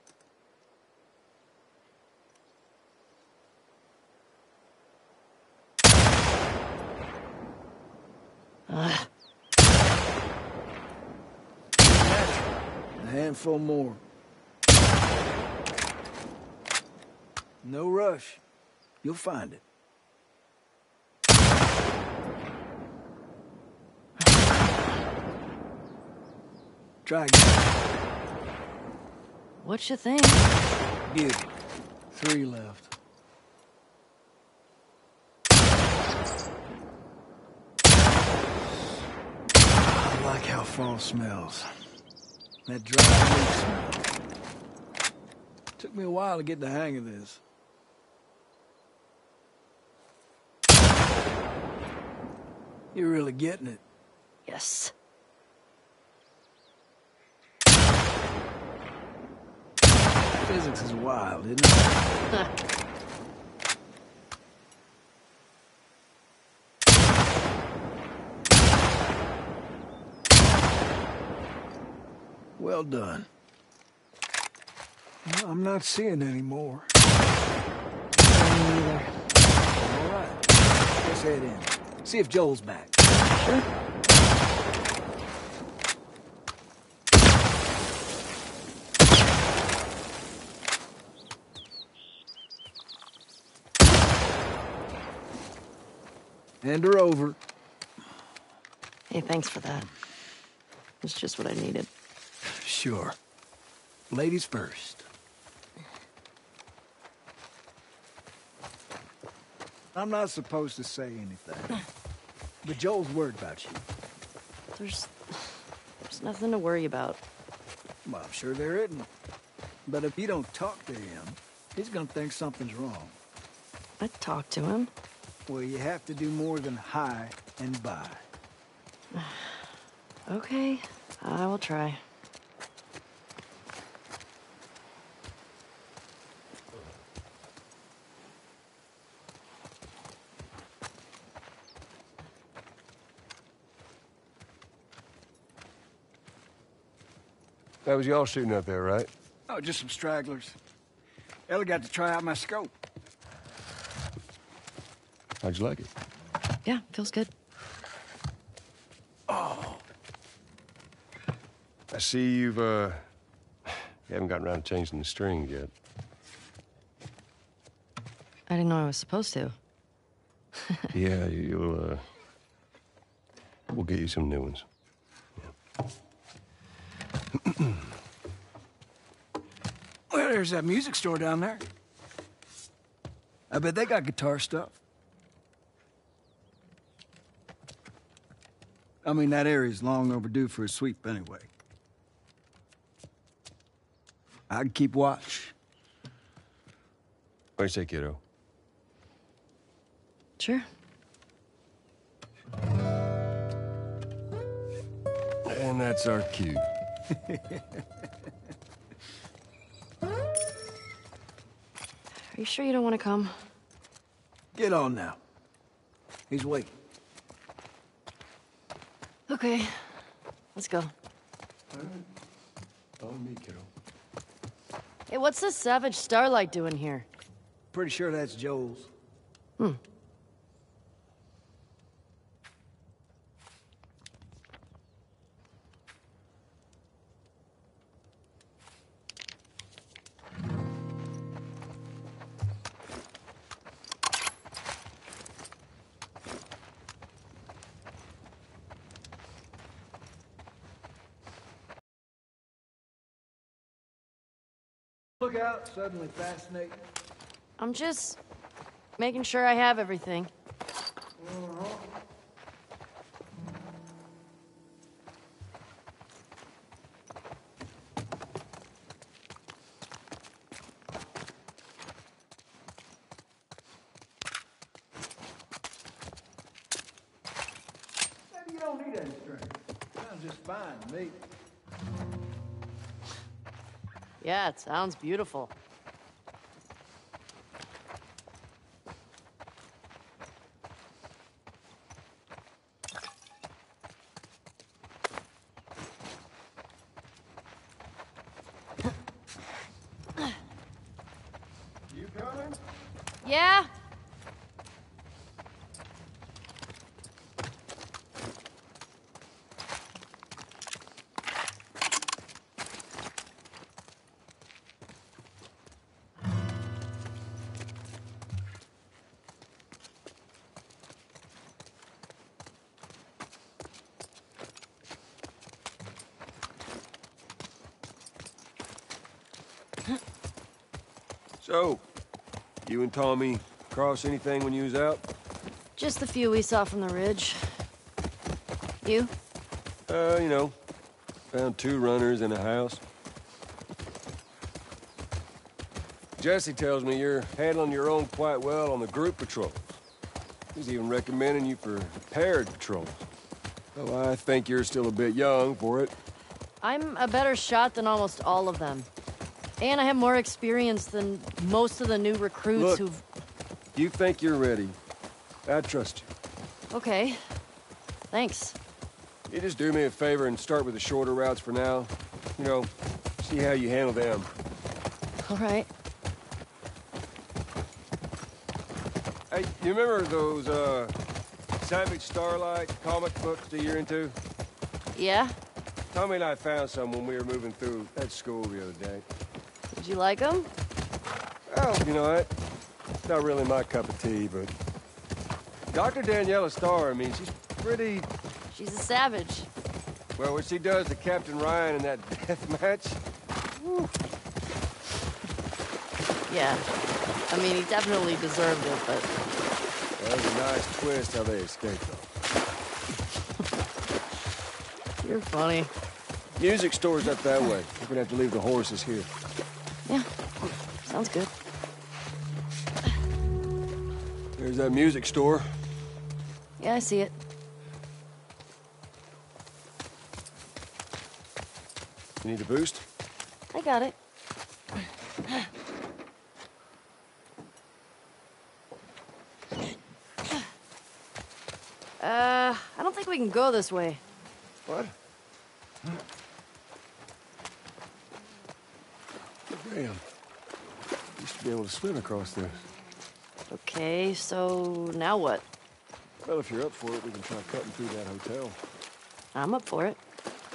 [SPEAKER 7] Ugh.
[SPEAKER 4] A handful more. No rush. You'll find it. Try again.
[SPEAKER 7] What you think?
[SPEAKER 4] Good. Three left. I like how fall smells. That dry leaf smell. Took me a while to get the hang of this. You're really getting it.
[SPEAKER 7] Yes.
[SPEAKER 4] Physics is wild, isn't it? Well done. Well, I'm not seeing any more.
[SPEAKER 7] Me neither.
[SPEAKER 4] All right. Let's head in. See if Joel's back.
[SPEAKER 7] Sure.
[SPEAKER 4] Hand her over.
[SPEAKER 7] Hey, thanks for that. It's just what I needed.
[SPEAKER 4] Sure. Ladies first. I'm not supposed to say anything, but Joel's worried about you.
[SPEAKER 7] There's... There's nothing to worry about.
[SPEAKER 4] Well, I'm sure there isn't. But if you don't talk to him, he's gonna think something's wrong.
[SPEAKER 7] I talked to him.
[SPEAKER 4] Well, you have to do more than hi and bye.
[SPEAKER 7] Okay, I will try.
[SPEAKER 8] That was y'all shooting up there, right?
[SPEAKER 4] Oh, just some stragglers. Ellie got to try out my scope.
[SPEAKER 8] How'd you like it?
[SPEAKER 7] Yeah, feels good.
[SPEAKER 4] Oh.
[SPEAKER 8] I see you've, uh... You haven't gotten around to changing the strings yet.
[SPEAKER 7] I didn't know I was supposed to.
[SPEAKER 8] Yeah, you- you'll, uh... We'll get you some new ones. Yeah.
[SPEAKER 4] Well, there's that music store down there. I bet they got guitar stuff. I mean, that area's long overdue for a sweep anyway. I can keep watch.
[SPEAKER 8] What do you say, kiddo?
[SPEAKER 7] Sure.
[SPEAKER 8] And that's our cue.
[SPEAKER 7] Are you sure you don't want to come?
[SPEAKER 4] Get on now. He's waiting.
[SPEAKER 7] Okay. Let's go.
[SPEAKER 8] Follow me, kiddo.
[SPEAKER 7] Hey, what's this Savage Starlight doing here?
[SPEAKER 4] Pretty sure that's Joel's.
[SPEAKER 7] Hmm.
[SPEAKER 4] Look out, suddenly fascinating.
[SPEAKER 7] I'm just making sure I have everything.
[SPEAKER 4] Maybe you don't need any strength. Sounds just fine to me.
[SPEAKER 7] Yeah, it sounds beautiful.
[SPEAKER 8] You coming?
[SPEAKER 7] Yeah?
[SPEAKER 8] So, you and Tommy cross anything when you was out?
[SPEAKER 7] Just the few we saw from the ridge. You?
[SPEAKER 8] Uh, you know, found two runners in a house. Jesse tells me you're handling your own quite well on the group patrols. He's even recommending you for paired patrols. Well, I think you're still a bit young for it.
[SPEAKER 7] I'm a better shot than almost all of them. And I have more experience than most of the new recruits
[SPEAKER 8] Look,
[SPEAKER 7] who've...
[SPEAKER 8] You think you're ready. I trust you.
[SPEAKER 7] Okay. Thanks.
[SPEAKER 8] You just do me a favor and start with the shorter routes for now. You know, see how you handle them.
[SPEAKER 7] All right.
[SPEAKER 8] Hey, you remember those, uh, Savage Starlight comic books that you're into?
[SPEAKER 7] Yeah?
[SPEAKER 8] Tommy and I found some when we were moving through that school the other day.
[SPEAKER 7] Did you like them?
[SPEAKER 8] Oh, you know what? Not really my cup of tea, but... Doctor Daniela Starr, I mean, she's pretty...
[SPEAKER 7] She's a savage.
[SPEAKER 8] Well, what she does to Captain Ryan in that death match... Whew.
[SPEAKER 7] Yeah. I mean, he definitely deserved it, but...
[SPEAKER 8] That was a nice twist how they escaped, though.
[SPEAKER 7] You're funny.
[SPEAKER 8] Music store's up that way. We're gonna have to leave the horses here.
[SPEAKER 7] Yeah. Sounds good.
[SPEAKER 8] There's that music store.
[SPEAKER 7] Yeah, I see it.
[SPEAKER 8] You need a boost?
[SPEAKER 7] I got it. Uh, I don't think we can go this way.
[SPEAKER 8] What? Used to be able to swim across this.
[SPEAKER 7] Okay, so now what?
[SPEAKER 8] Well, if you're up for it, we can try cutting through that hotel.
[SPEAKER 7] I'm up for it.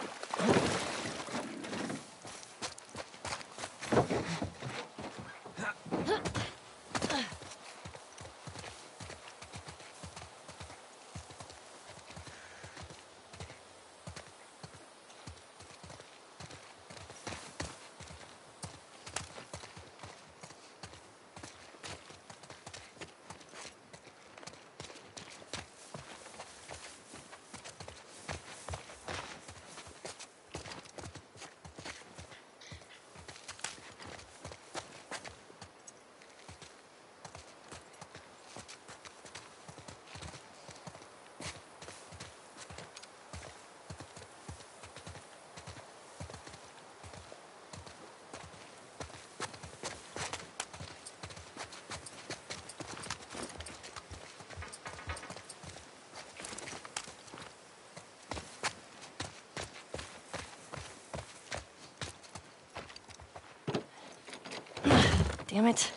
[SPEAKER 7] Damn it.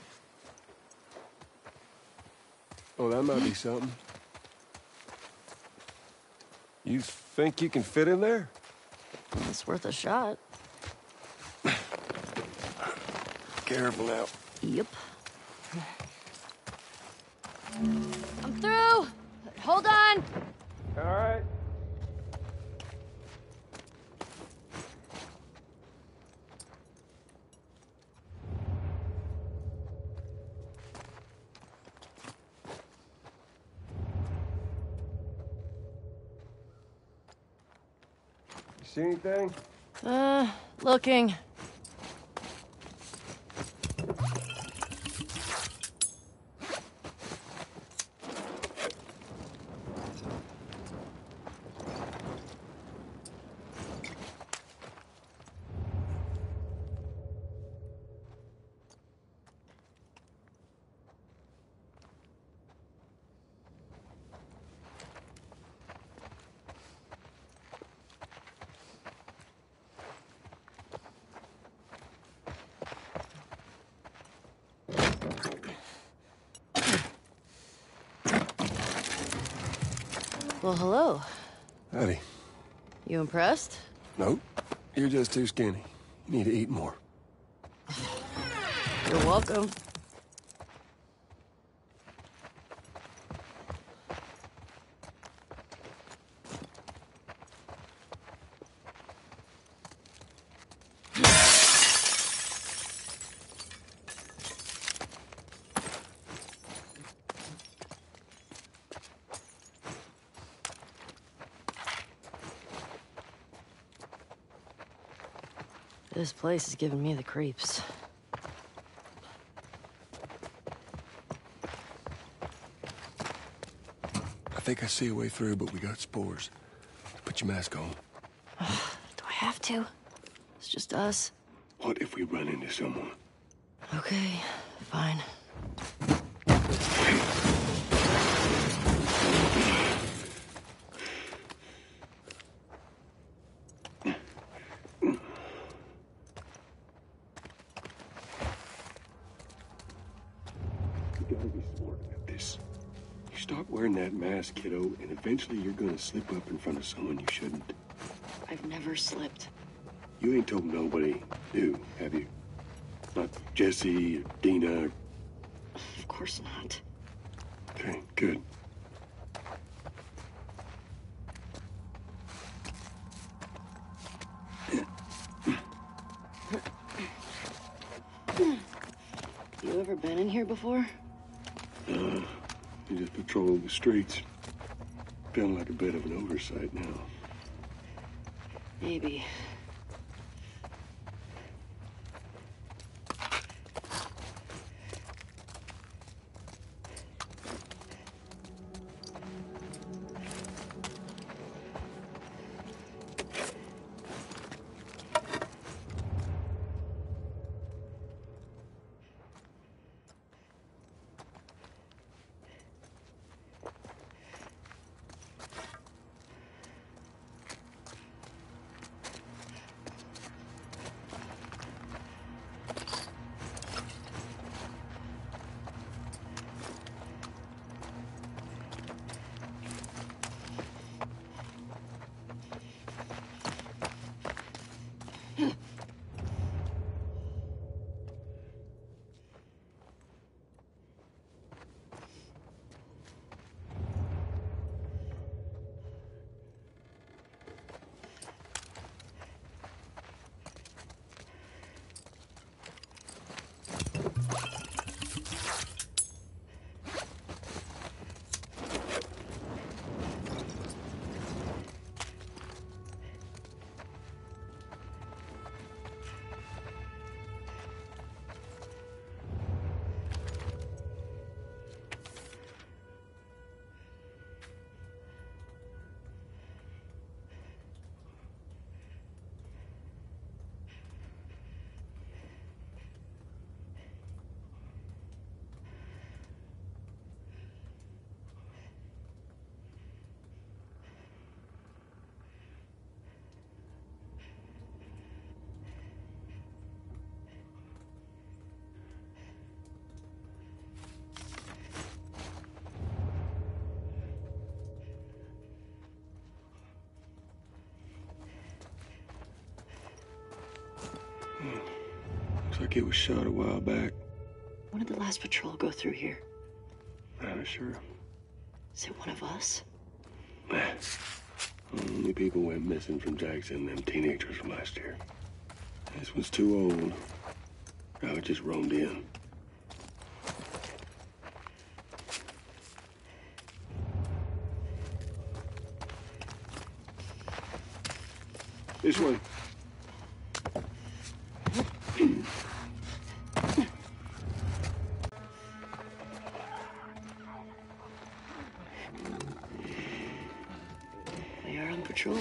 [SPEAKER 8] Oh, that might be something. You think you can fit in there?
[SPEAKER 7] It's worth a shot.
[SPEAKER 8] Careful now.
[SPEAKER 7] Yep. I'm through! Hold on!
[SPEAKER 8] All right. You see anything?
[SPEAKER 7] Uh, looking. Well, hello.
[SPEAKER 8] Howdy.
[SPEAKER 7] You impressed?
[SPEAKER 8] Nope. You're just too skinny. You need to eat more.
[SPEAKER 7] You're welcome. This place is giving me the creeps.
[SPEAKER 8] I think I see a way through, but we got spores. Put your mask on.
[SPEAKER 7] Do I have to? It's just us.
[SPEAKER 8] What if we run into someone?
[SPEAKER 7] Okay, fine.
[SPEAKER 8] You gotta be smart at this. You start wearing that mask, kiddo, and eventually you're gonna slip up in front of someone you shouldn't.
[SPEAKER 7] I've never slipped.
[SPEAKER 8] You ain't told nobody new, have you? Not Jesse or Dina or...
[SPEAKER 7] Of course not.
[SPEAKER 8] Okay, good.
[SPEAKER 7] You ever been in here before?
[SPEAKER 8] Uh, you just patrol the streets. Feeling like a bit of an oversight now.
[SPEAKER 7] Maybe.
[SPEAKER 8] like it was shot a while back.
[SPEAKER 7] When did the last patrol go through here?
[SPEAKER 8] Not sure.
[SPEAKER 7] Is it one of us?
[SPEAKER 8] Man, only people went missing from Jackson, them teenagers from last year. This one's too old. I just roamed in. This way.
[SPEAKER 7] They are on patrol.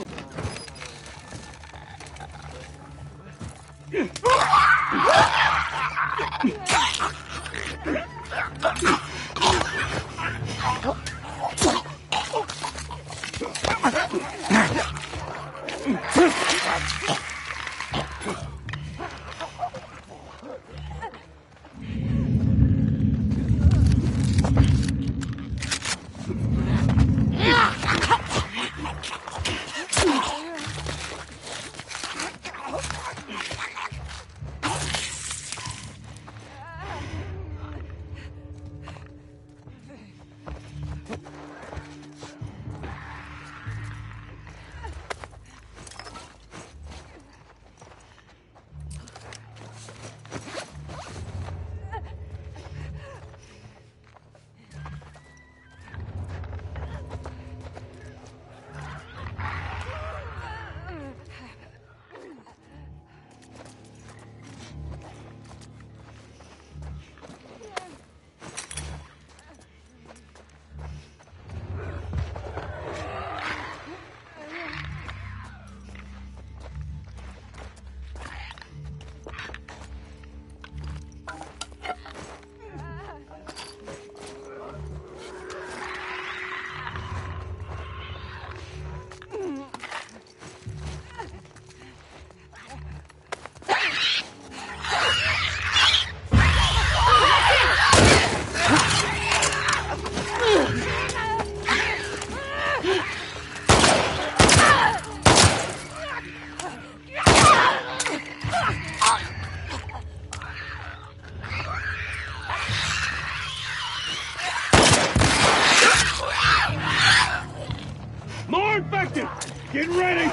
[SPEAKER 8] Get ready!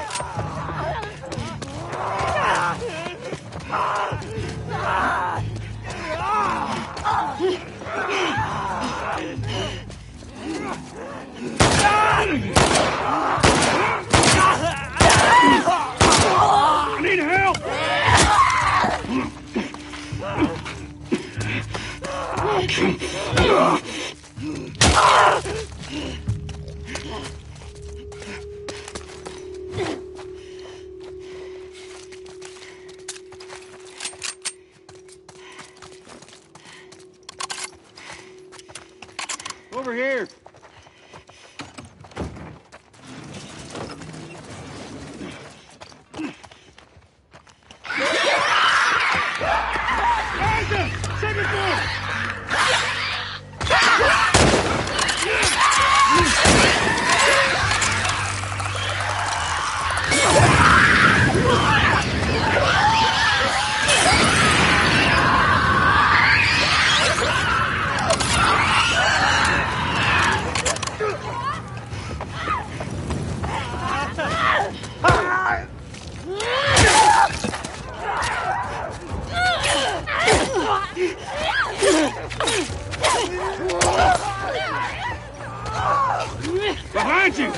[SPEAKER 8] I need help! Over here. Second floor. Behind you!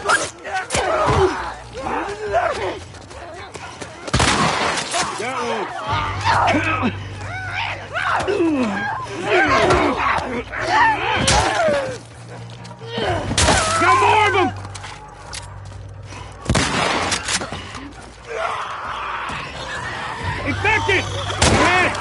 [SPEAKER 8] That one! Got more of them! Infected! Ahead!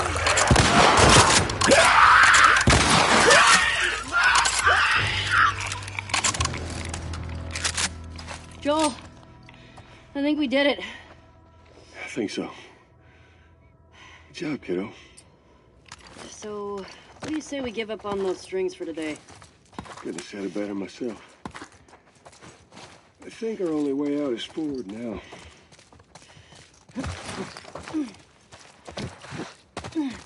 [SPEAKER 7] Joel, I think we did it.
[SPEAKER 8] I think so. Good job, kiddo.
[SPEAKER 7] So, what do you say we give up on those strings for today?
[SPEAKER 8] Couldn't have said it better myself. I think our only way out is forward now.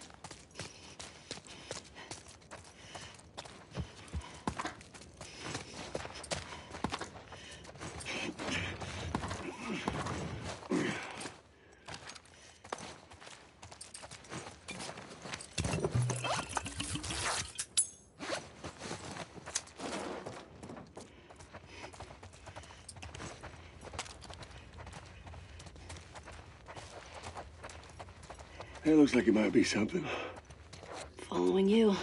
[SPEAKER 8] That looks like it might be something.
[SPEAKER 7] Following you.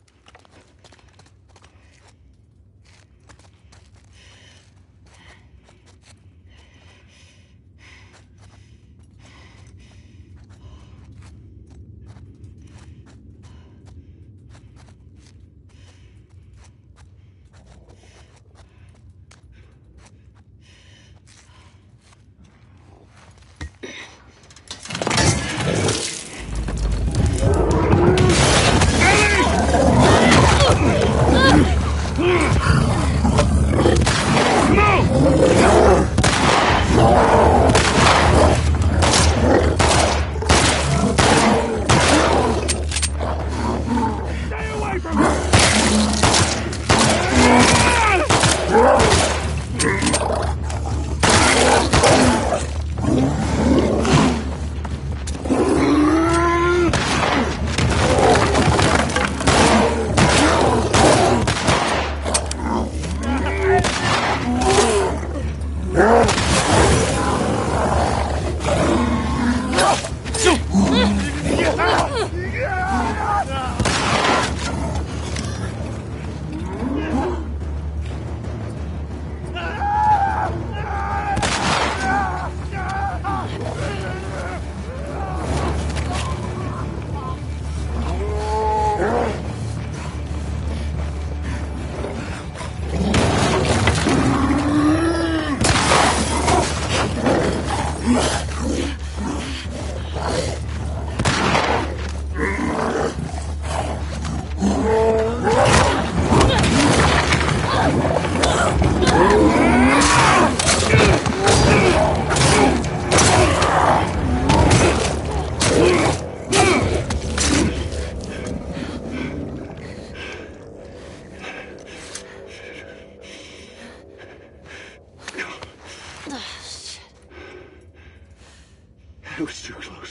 [SPEAKER 8] It was too close.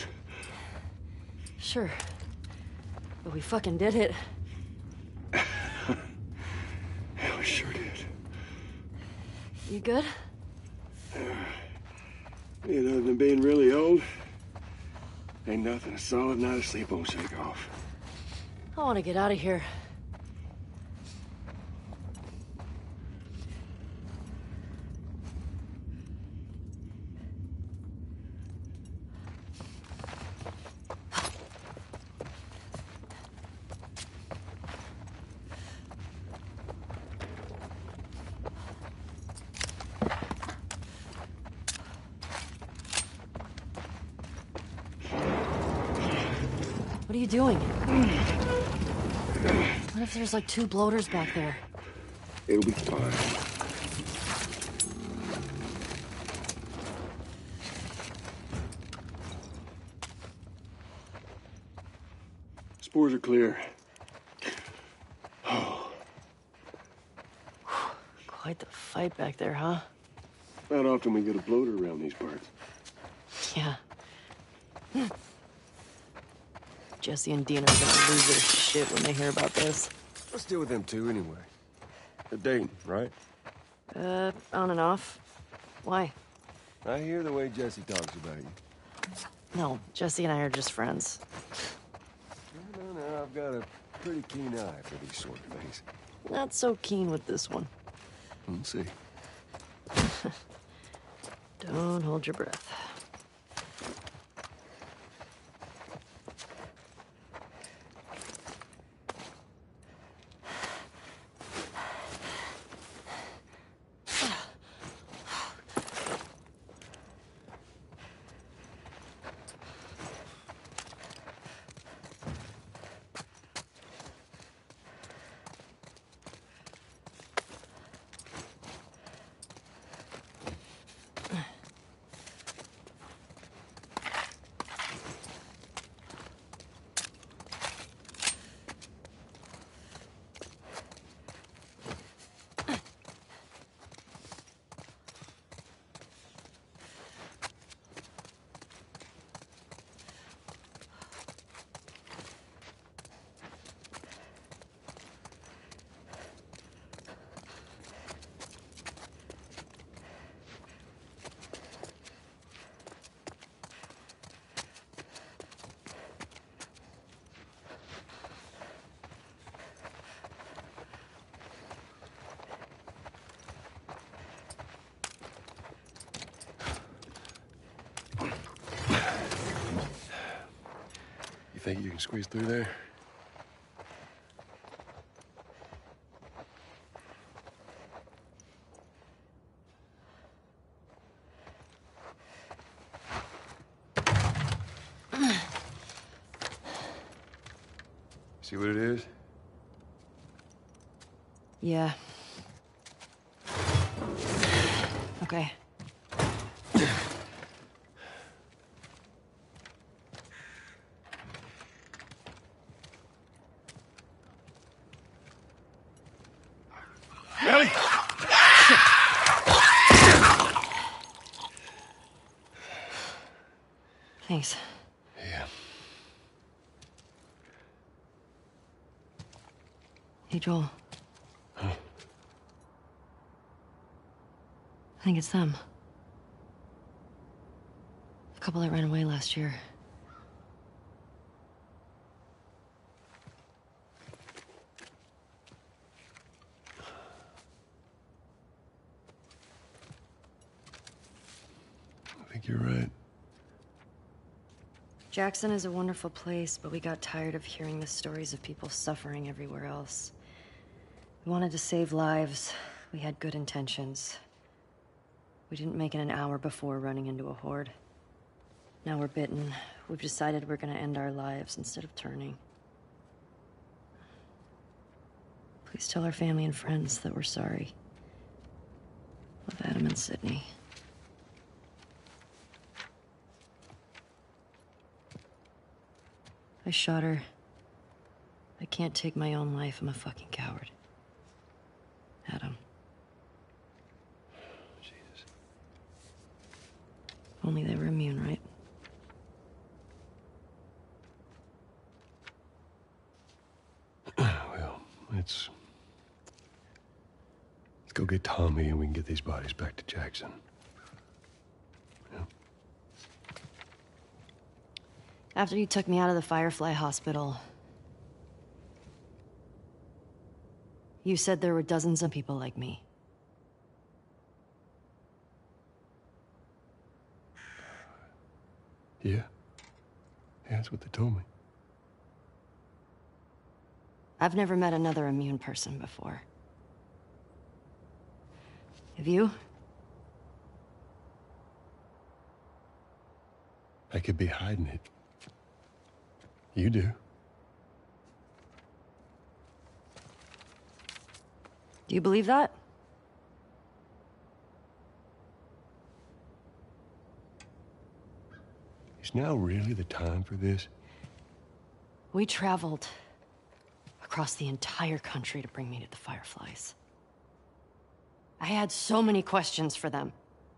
[SPEAKER 7] Sure. But we fucking did it.
[SPEAKER 8] Yeah, we sure did.
[SPEAKER 7] You good?
[SPEAKER 8] You know, than being really old, ain't nothing a solid night of sleep won't shake off.
[SPEAKER 7] I want to get out of here. What are you doing? What if there's like two bloaters back there?
[SPEAKER 8] It'll be fine. Spores are clear. Oh.
[SPEAKER 7] Quite the fight back there, huh?
[SPEAKER 8] Not often we get a bloater around these parts.
[SPEAKER 7] Yeah. Jesse and Dean are gonna lose their shit when they hear about this.
[SPEAKER 8] Let's deal with them too, anyway. They're dating, right?
[SPEAKER 7] Uh, on and off. Why?
[SPEAKER 8] I hear the way Jesse talks about you.
[SPEAKER 7] No, Jesse and I are just friends.
[SPEAKER 8] No, no, no, I've got a pretty keen eye for these sort of things.
[SPEAKER 7] Not so keen with this one.
[SPEAKER 8] We'll see.
[SPEAKER 7] Don't hold your breath.
[SPEAKER 8] think you can squeeze through there? See what it is?
[SPEAKER 7] Yeah. Okay.
[SPEAKER 8] Ellie!
[SPEAKER 7] Thanks.
[SPEAKER 8] Yeah.
[SPEAKER 7] Hey, Joel.
[SPEAKER 8] Huh?
[SPEAKER 7] I think it's them. The couple that ran away last year.
[SPEAKER 8] I think you're right.
[SPEAKER 7] Jackson is a wonderful place, but we got tired of hearing the stories of people suffering everywhere else. We wanted to save lives. We had good intentions. We didn't make it an hour before running into a horde. Now we're bitten. We've decided we're gonna end our lives instead of turning. Please tell our family and friends that we're sorry. Love, Adam and Sydney. I shot her. I can't take my own life. I'm a fucking coward. Adam.
[SPEAKER 8] Jesus.
[SPEAKER 7] Only they were immune, right?
[SPEAKER 8] Well, let's... Let's go get Tommy and we can get these bodies back to Jackson. Yeah.
[SPEAKER 7] After you took me out of the Firefly Hospital, you said there were dozens of people like me.
[SPEAKER 8] Yeah. Yeah, that's what they told me.
[SPEAKER 7] I've never met another immune person before. Have you?
[SPEAKER 8] I could be hiding it. You do.
[SPEAKER 7] Do you believe that?
[SPEAKER 8] Is now really the time for this?
[SPEAKER 7] We traveled across the entire country to bring me to the Fireflies. I had so many questions for them.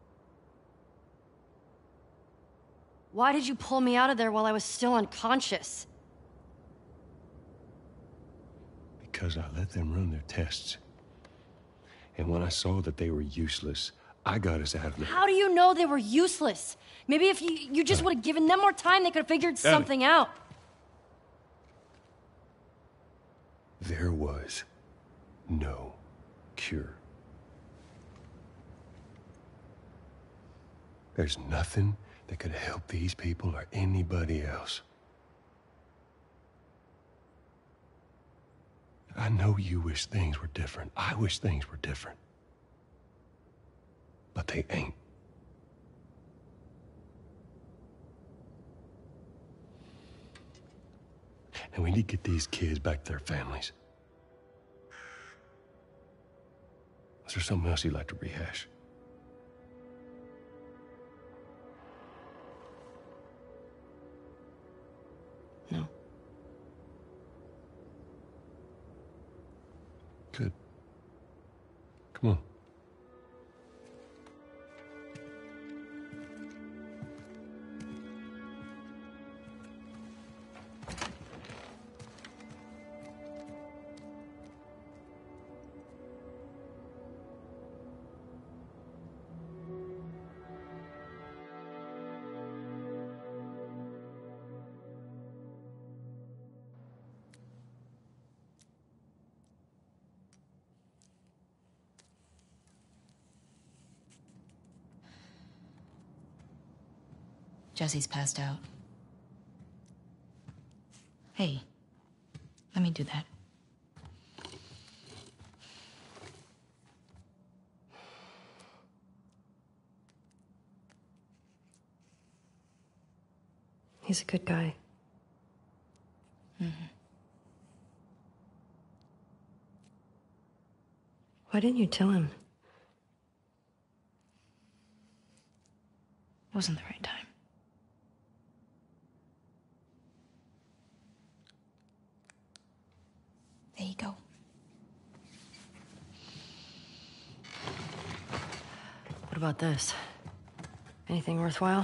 [SPEAKER 7] Why did you pull me out of there while I was still unconscious?
[SPEAKER 8] Because I let them run their tests. And when I saw that they were useless, I got us out of there.
[SPEAKER 7] How do you know they were useless? Maybe if you, you just would have given them more time, they could have figured something out.
[SPEAKER 8] There was no cure. There's nothing that could help these people or anybody else. I know you wish things were different. I wish things were different. But they ain't. And we need to get these kids back to their families. Is there something else you'd like to rehash?
[SPEAKER 7] No.
[SPEAKER 8] Good. Come on.
[SPEAKER 1] Jesse's passed out. Hey, let me do that.
[SPEAKER 7] He's a good guy.
[SPEAKER 1] Mm-hmm.
[SPEAKER 7] Why didn't you tell him?
[SPEAKER 1] It wasn't the right time. There you go.
[SPEAKER 7] What about this? Anything worthwhile?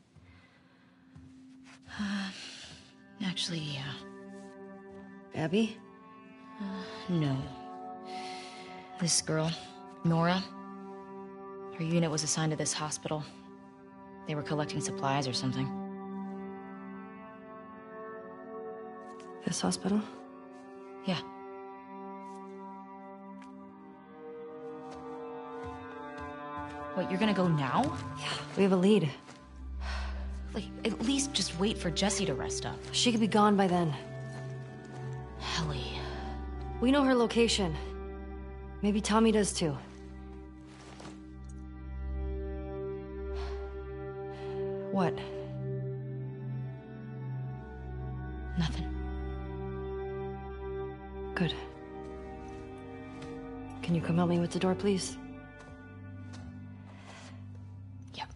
[SPEAKER 1] Uh, actually, yeah.
[SPEAKER 7] Abby?
[SPEAKER 1] Uh, no. This girl, Nora, her unit was assigned to this hospital. They were collecting supplies or something.
[SPEAKER 7] This hospital?
[SPEAKER 1] Yeah. What, you're gonna go now?
[SPEAKER 7] Yeah, we have a lead.
[SPEAKER 1] Like, at least just wait for Jessie to rest up.
[SPEAKER 7] She could be gone by then.
[SPEAKER 1] Ellie.
[SPEAKER 7] We know her location. Maybe Tommy does too. What?
[SPEAKER 1] Nothing.
[SPEAKER 7] Good. Can you come help me with the door, please?
[SPEAKER 1] Yep.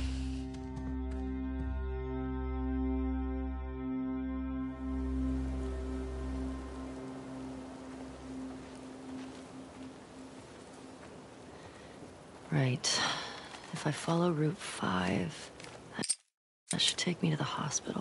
[SPEAKER 7] Right. If I follow Route five, that, that should take me to the hospital.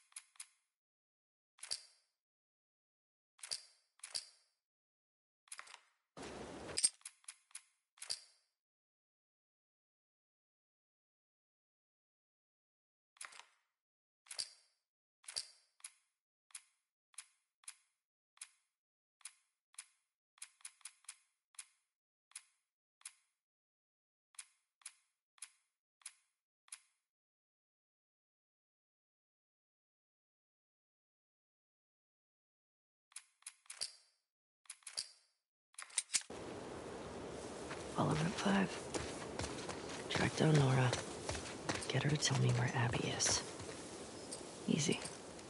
[SPEAKER 7] Follow Route five. Track down Nora. Get her to tell me where Abby is. Easy.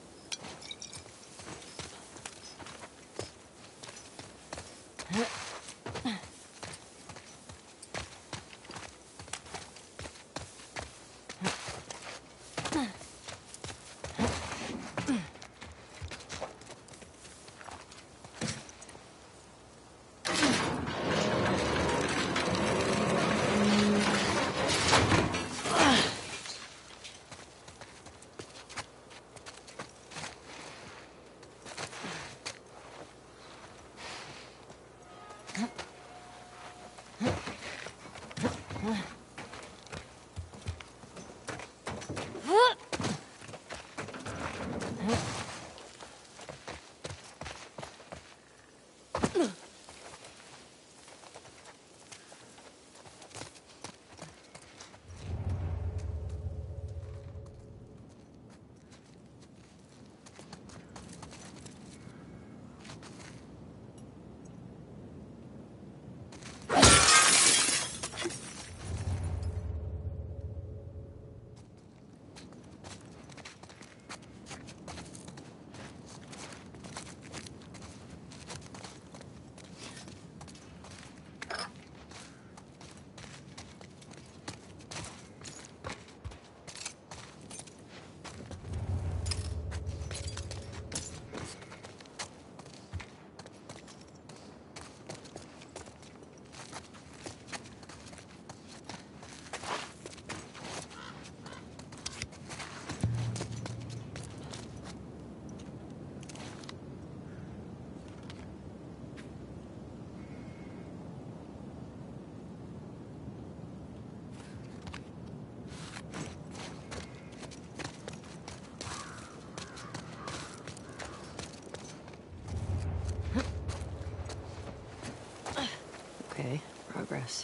[SPEAKER 7] Okay, progress.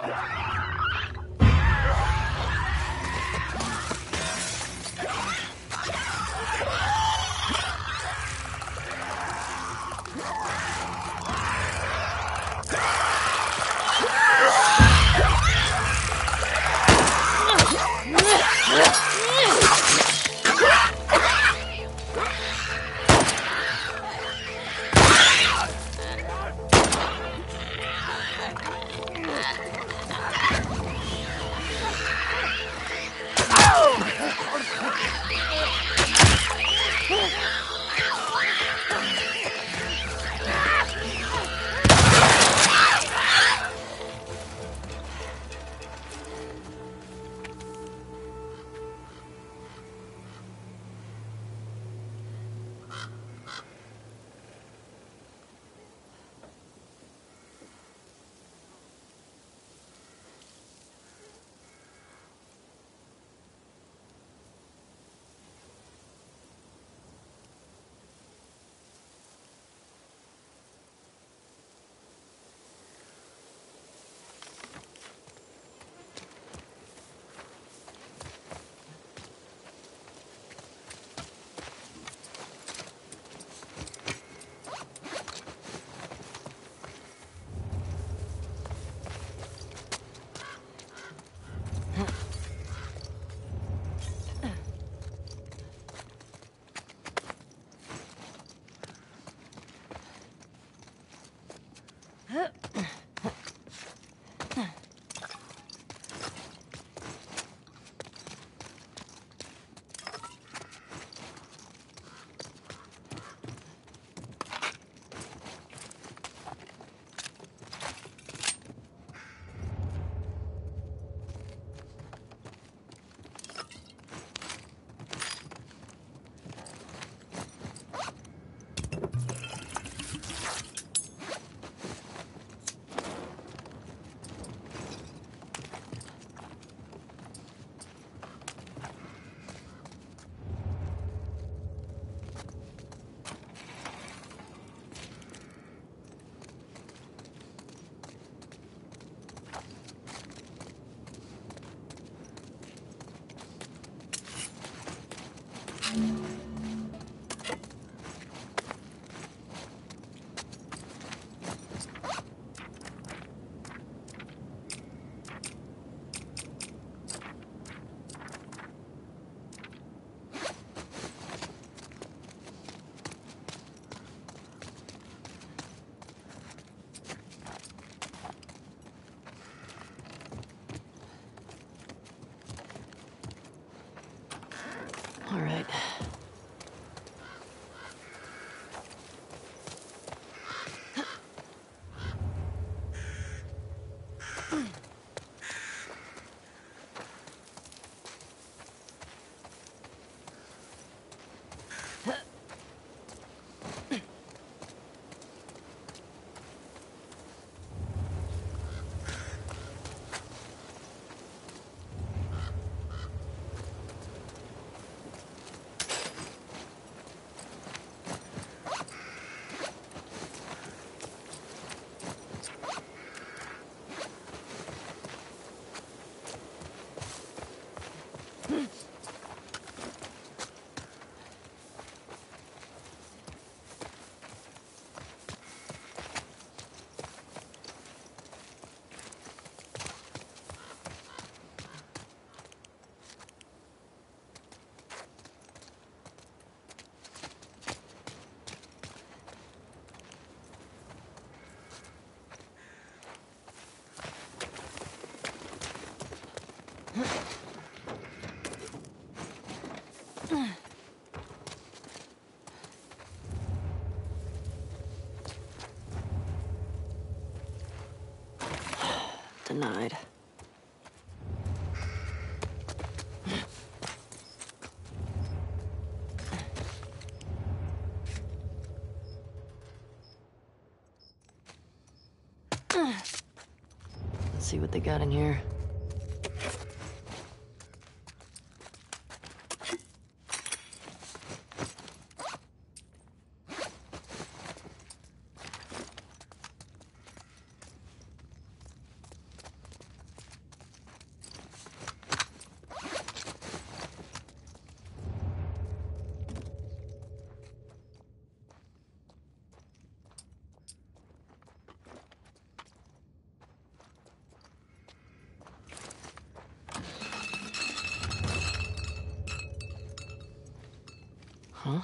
[SPEAKER 7] All right. Denied. Let's see what they got in here. Huh?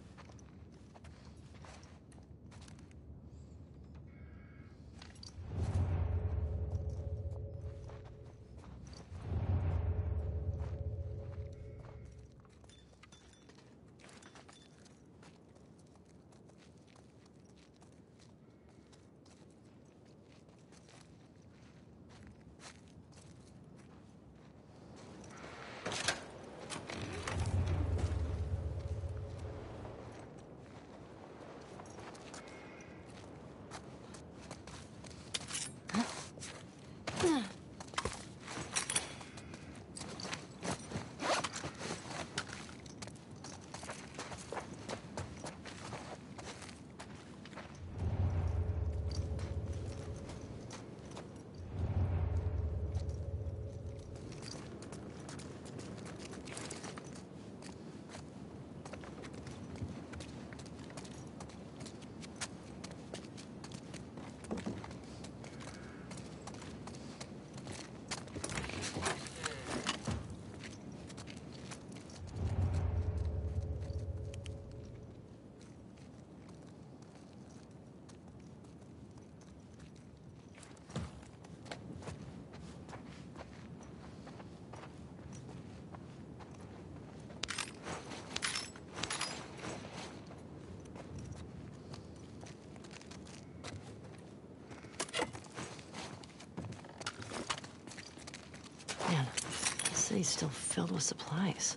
[SPEAKER 7] Man, the city's still filled with supplies.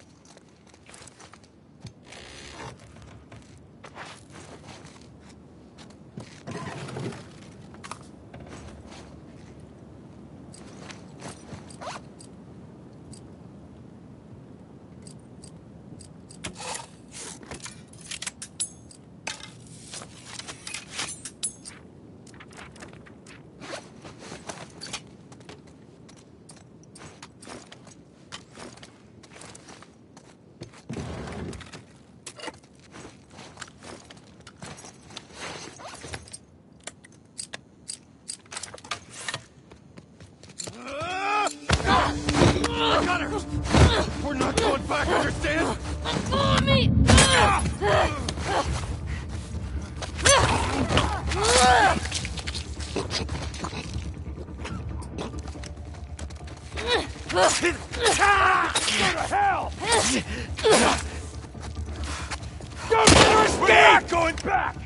[SPEAKER 5] We're not going back, understand?
[SPEAKER 2] Let go of me!
[SPEAKER 5] Go to hell! Don't push me! We're not going back!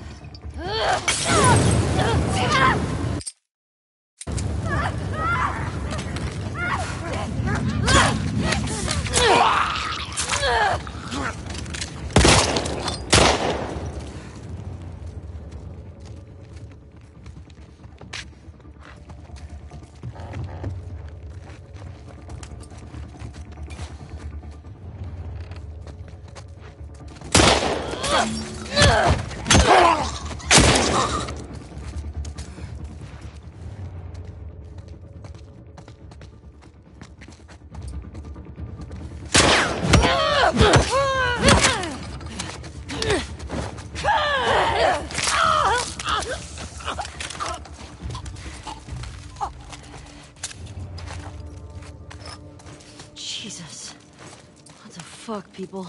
[SPEAKER 7] Jesus. What the fuck, people?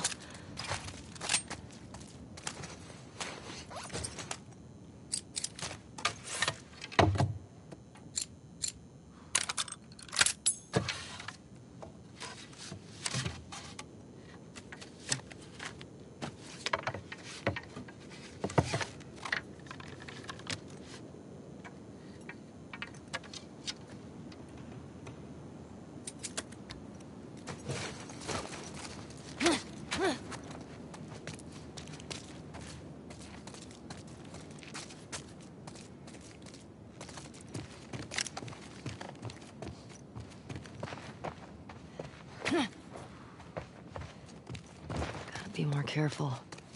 [SPEAKER 7] Be more careful.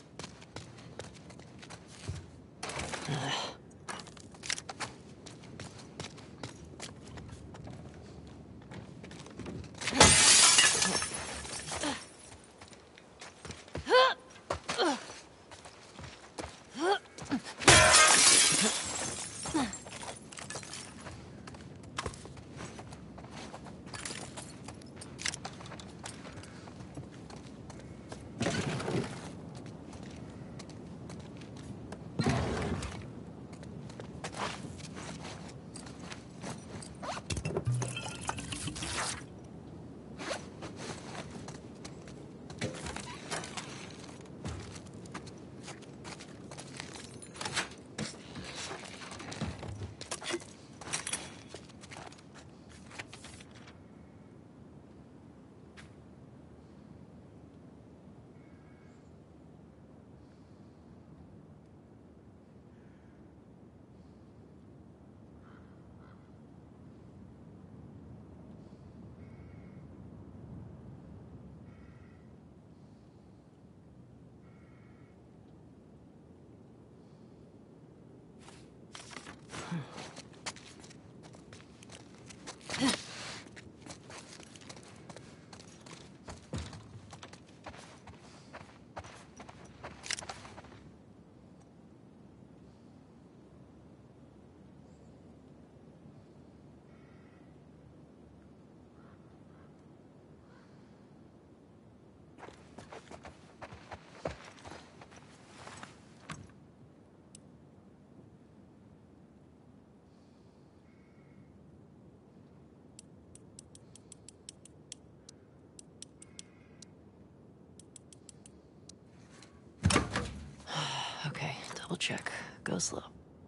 [SPEAKER 7] Ugh. check. Go slow.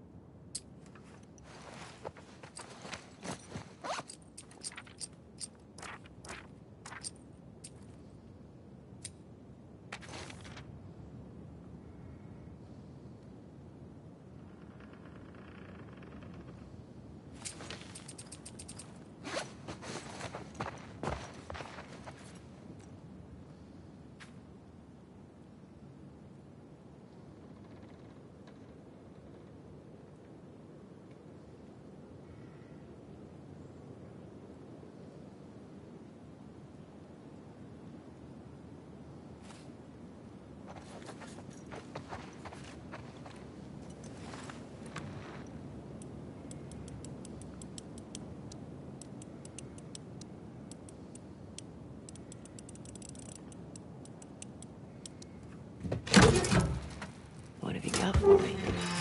[SPEAKER 7] What have you got for me?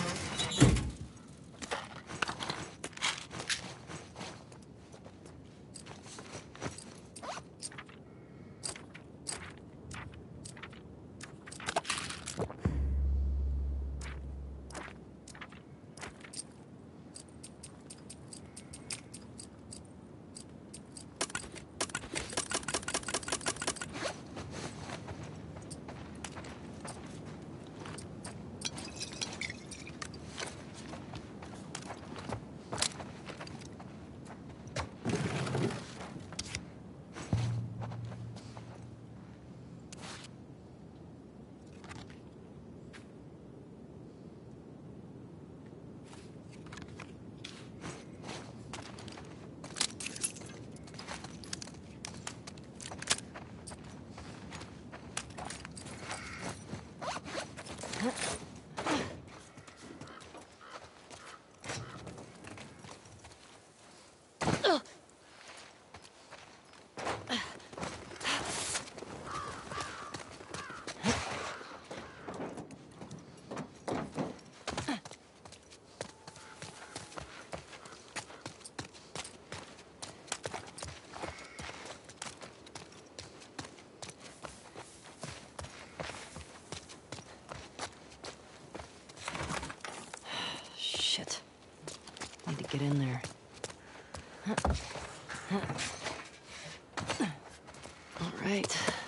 [SPEAKER 7] Shit. Need to get in there. All right.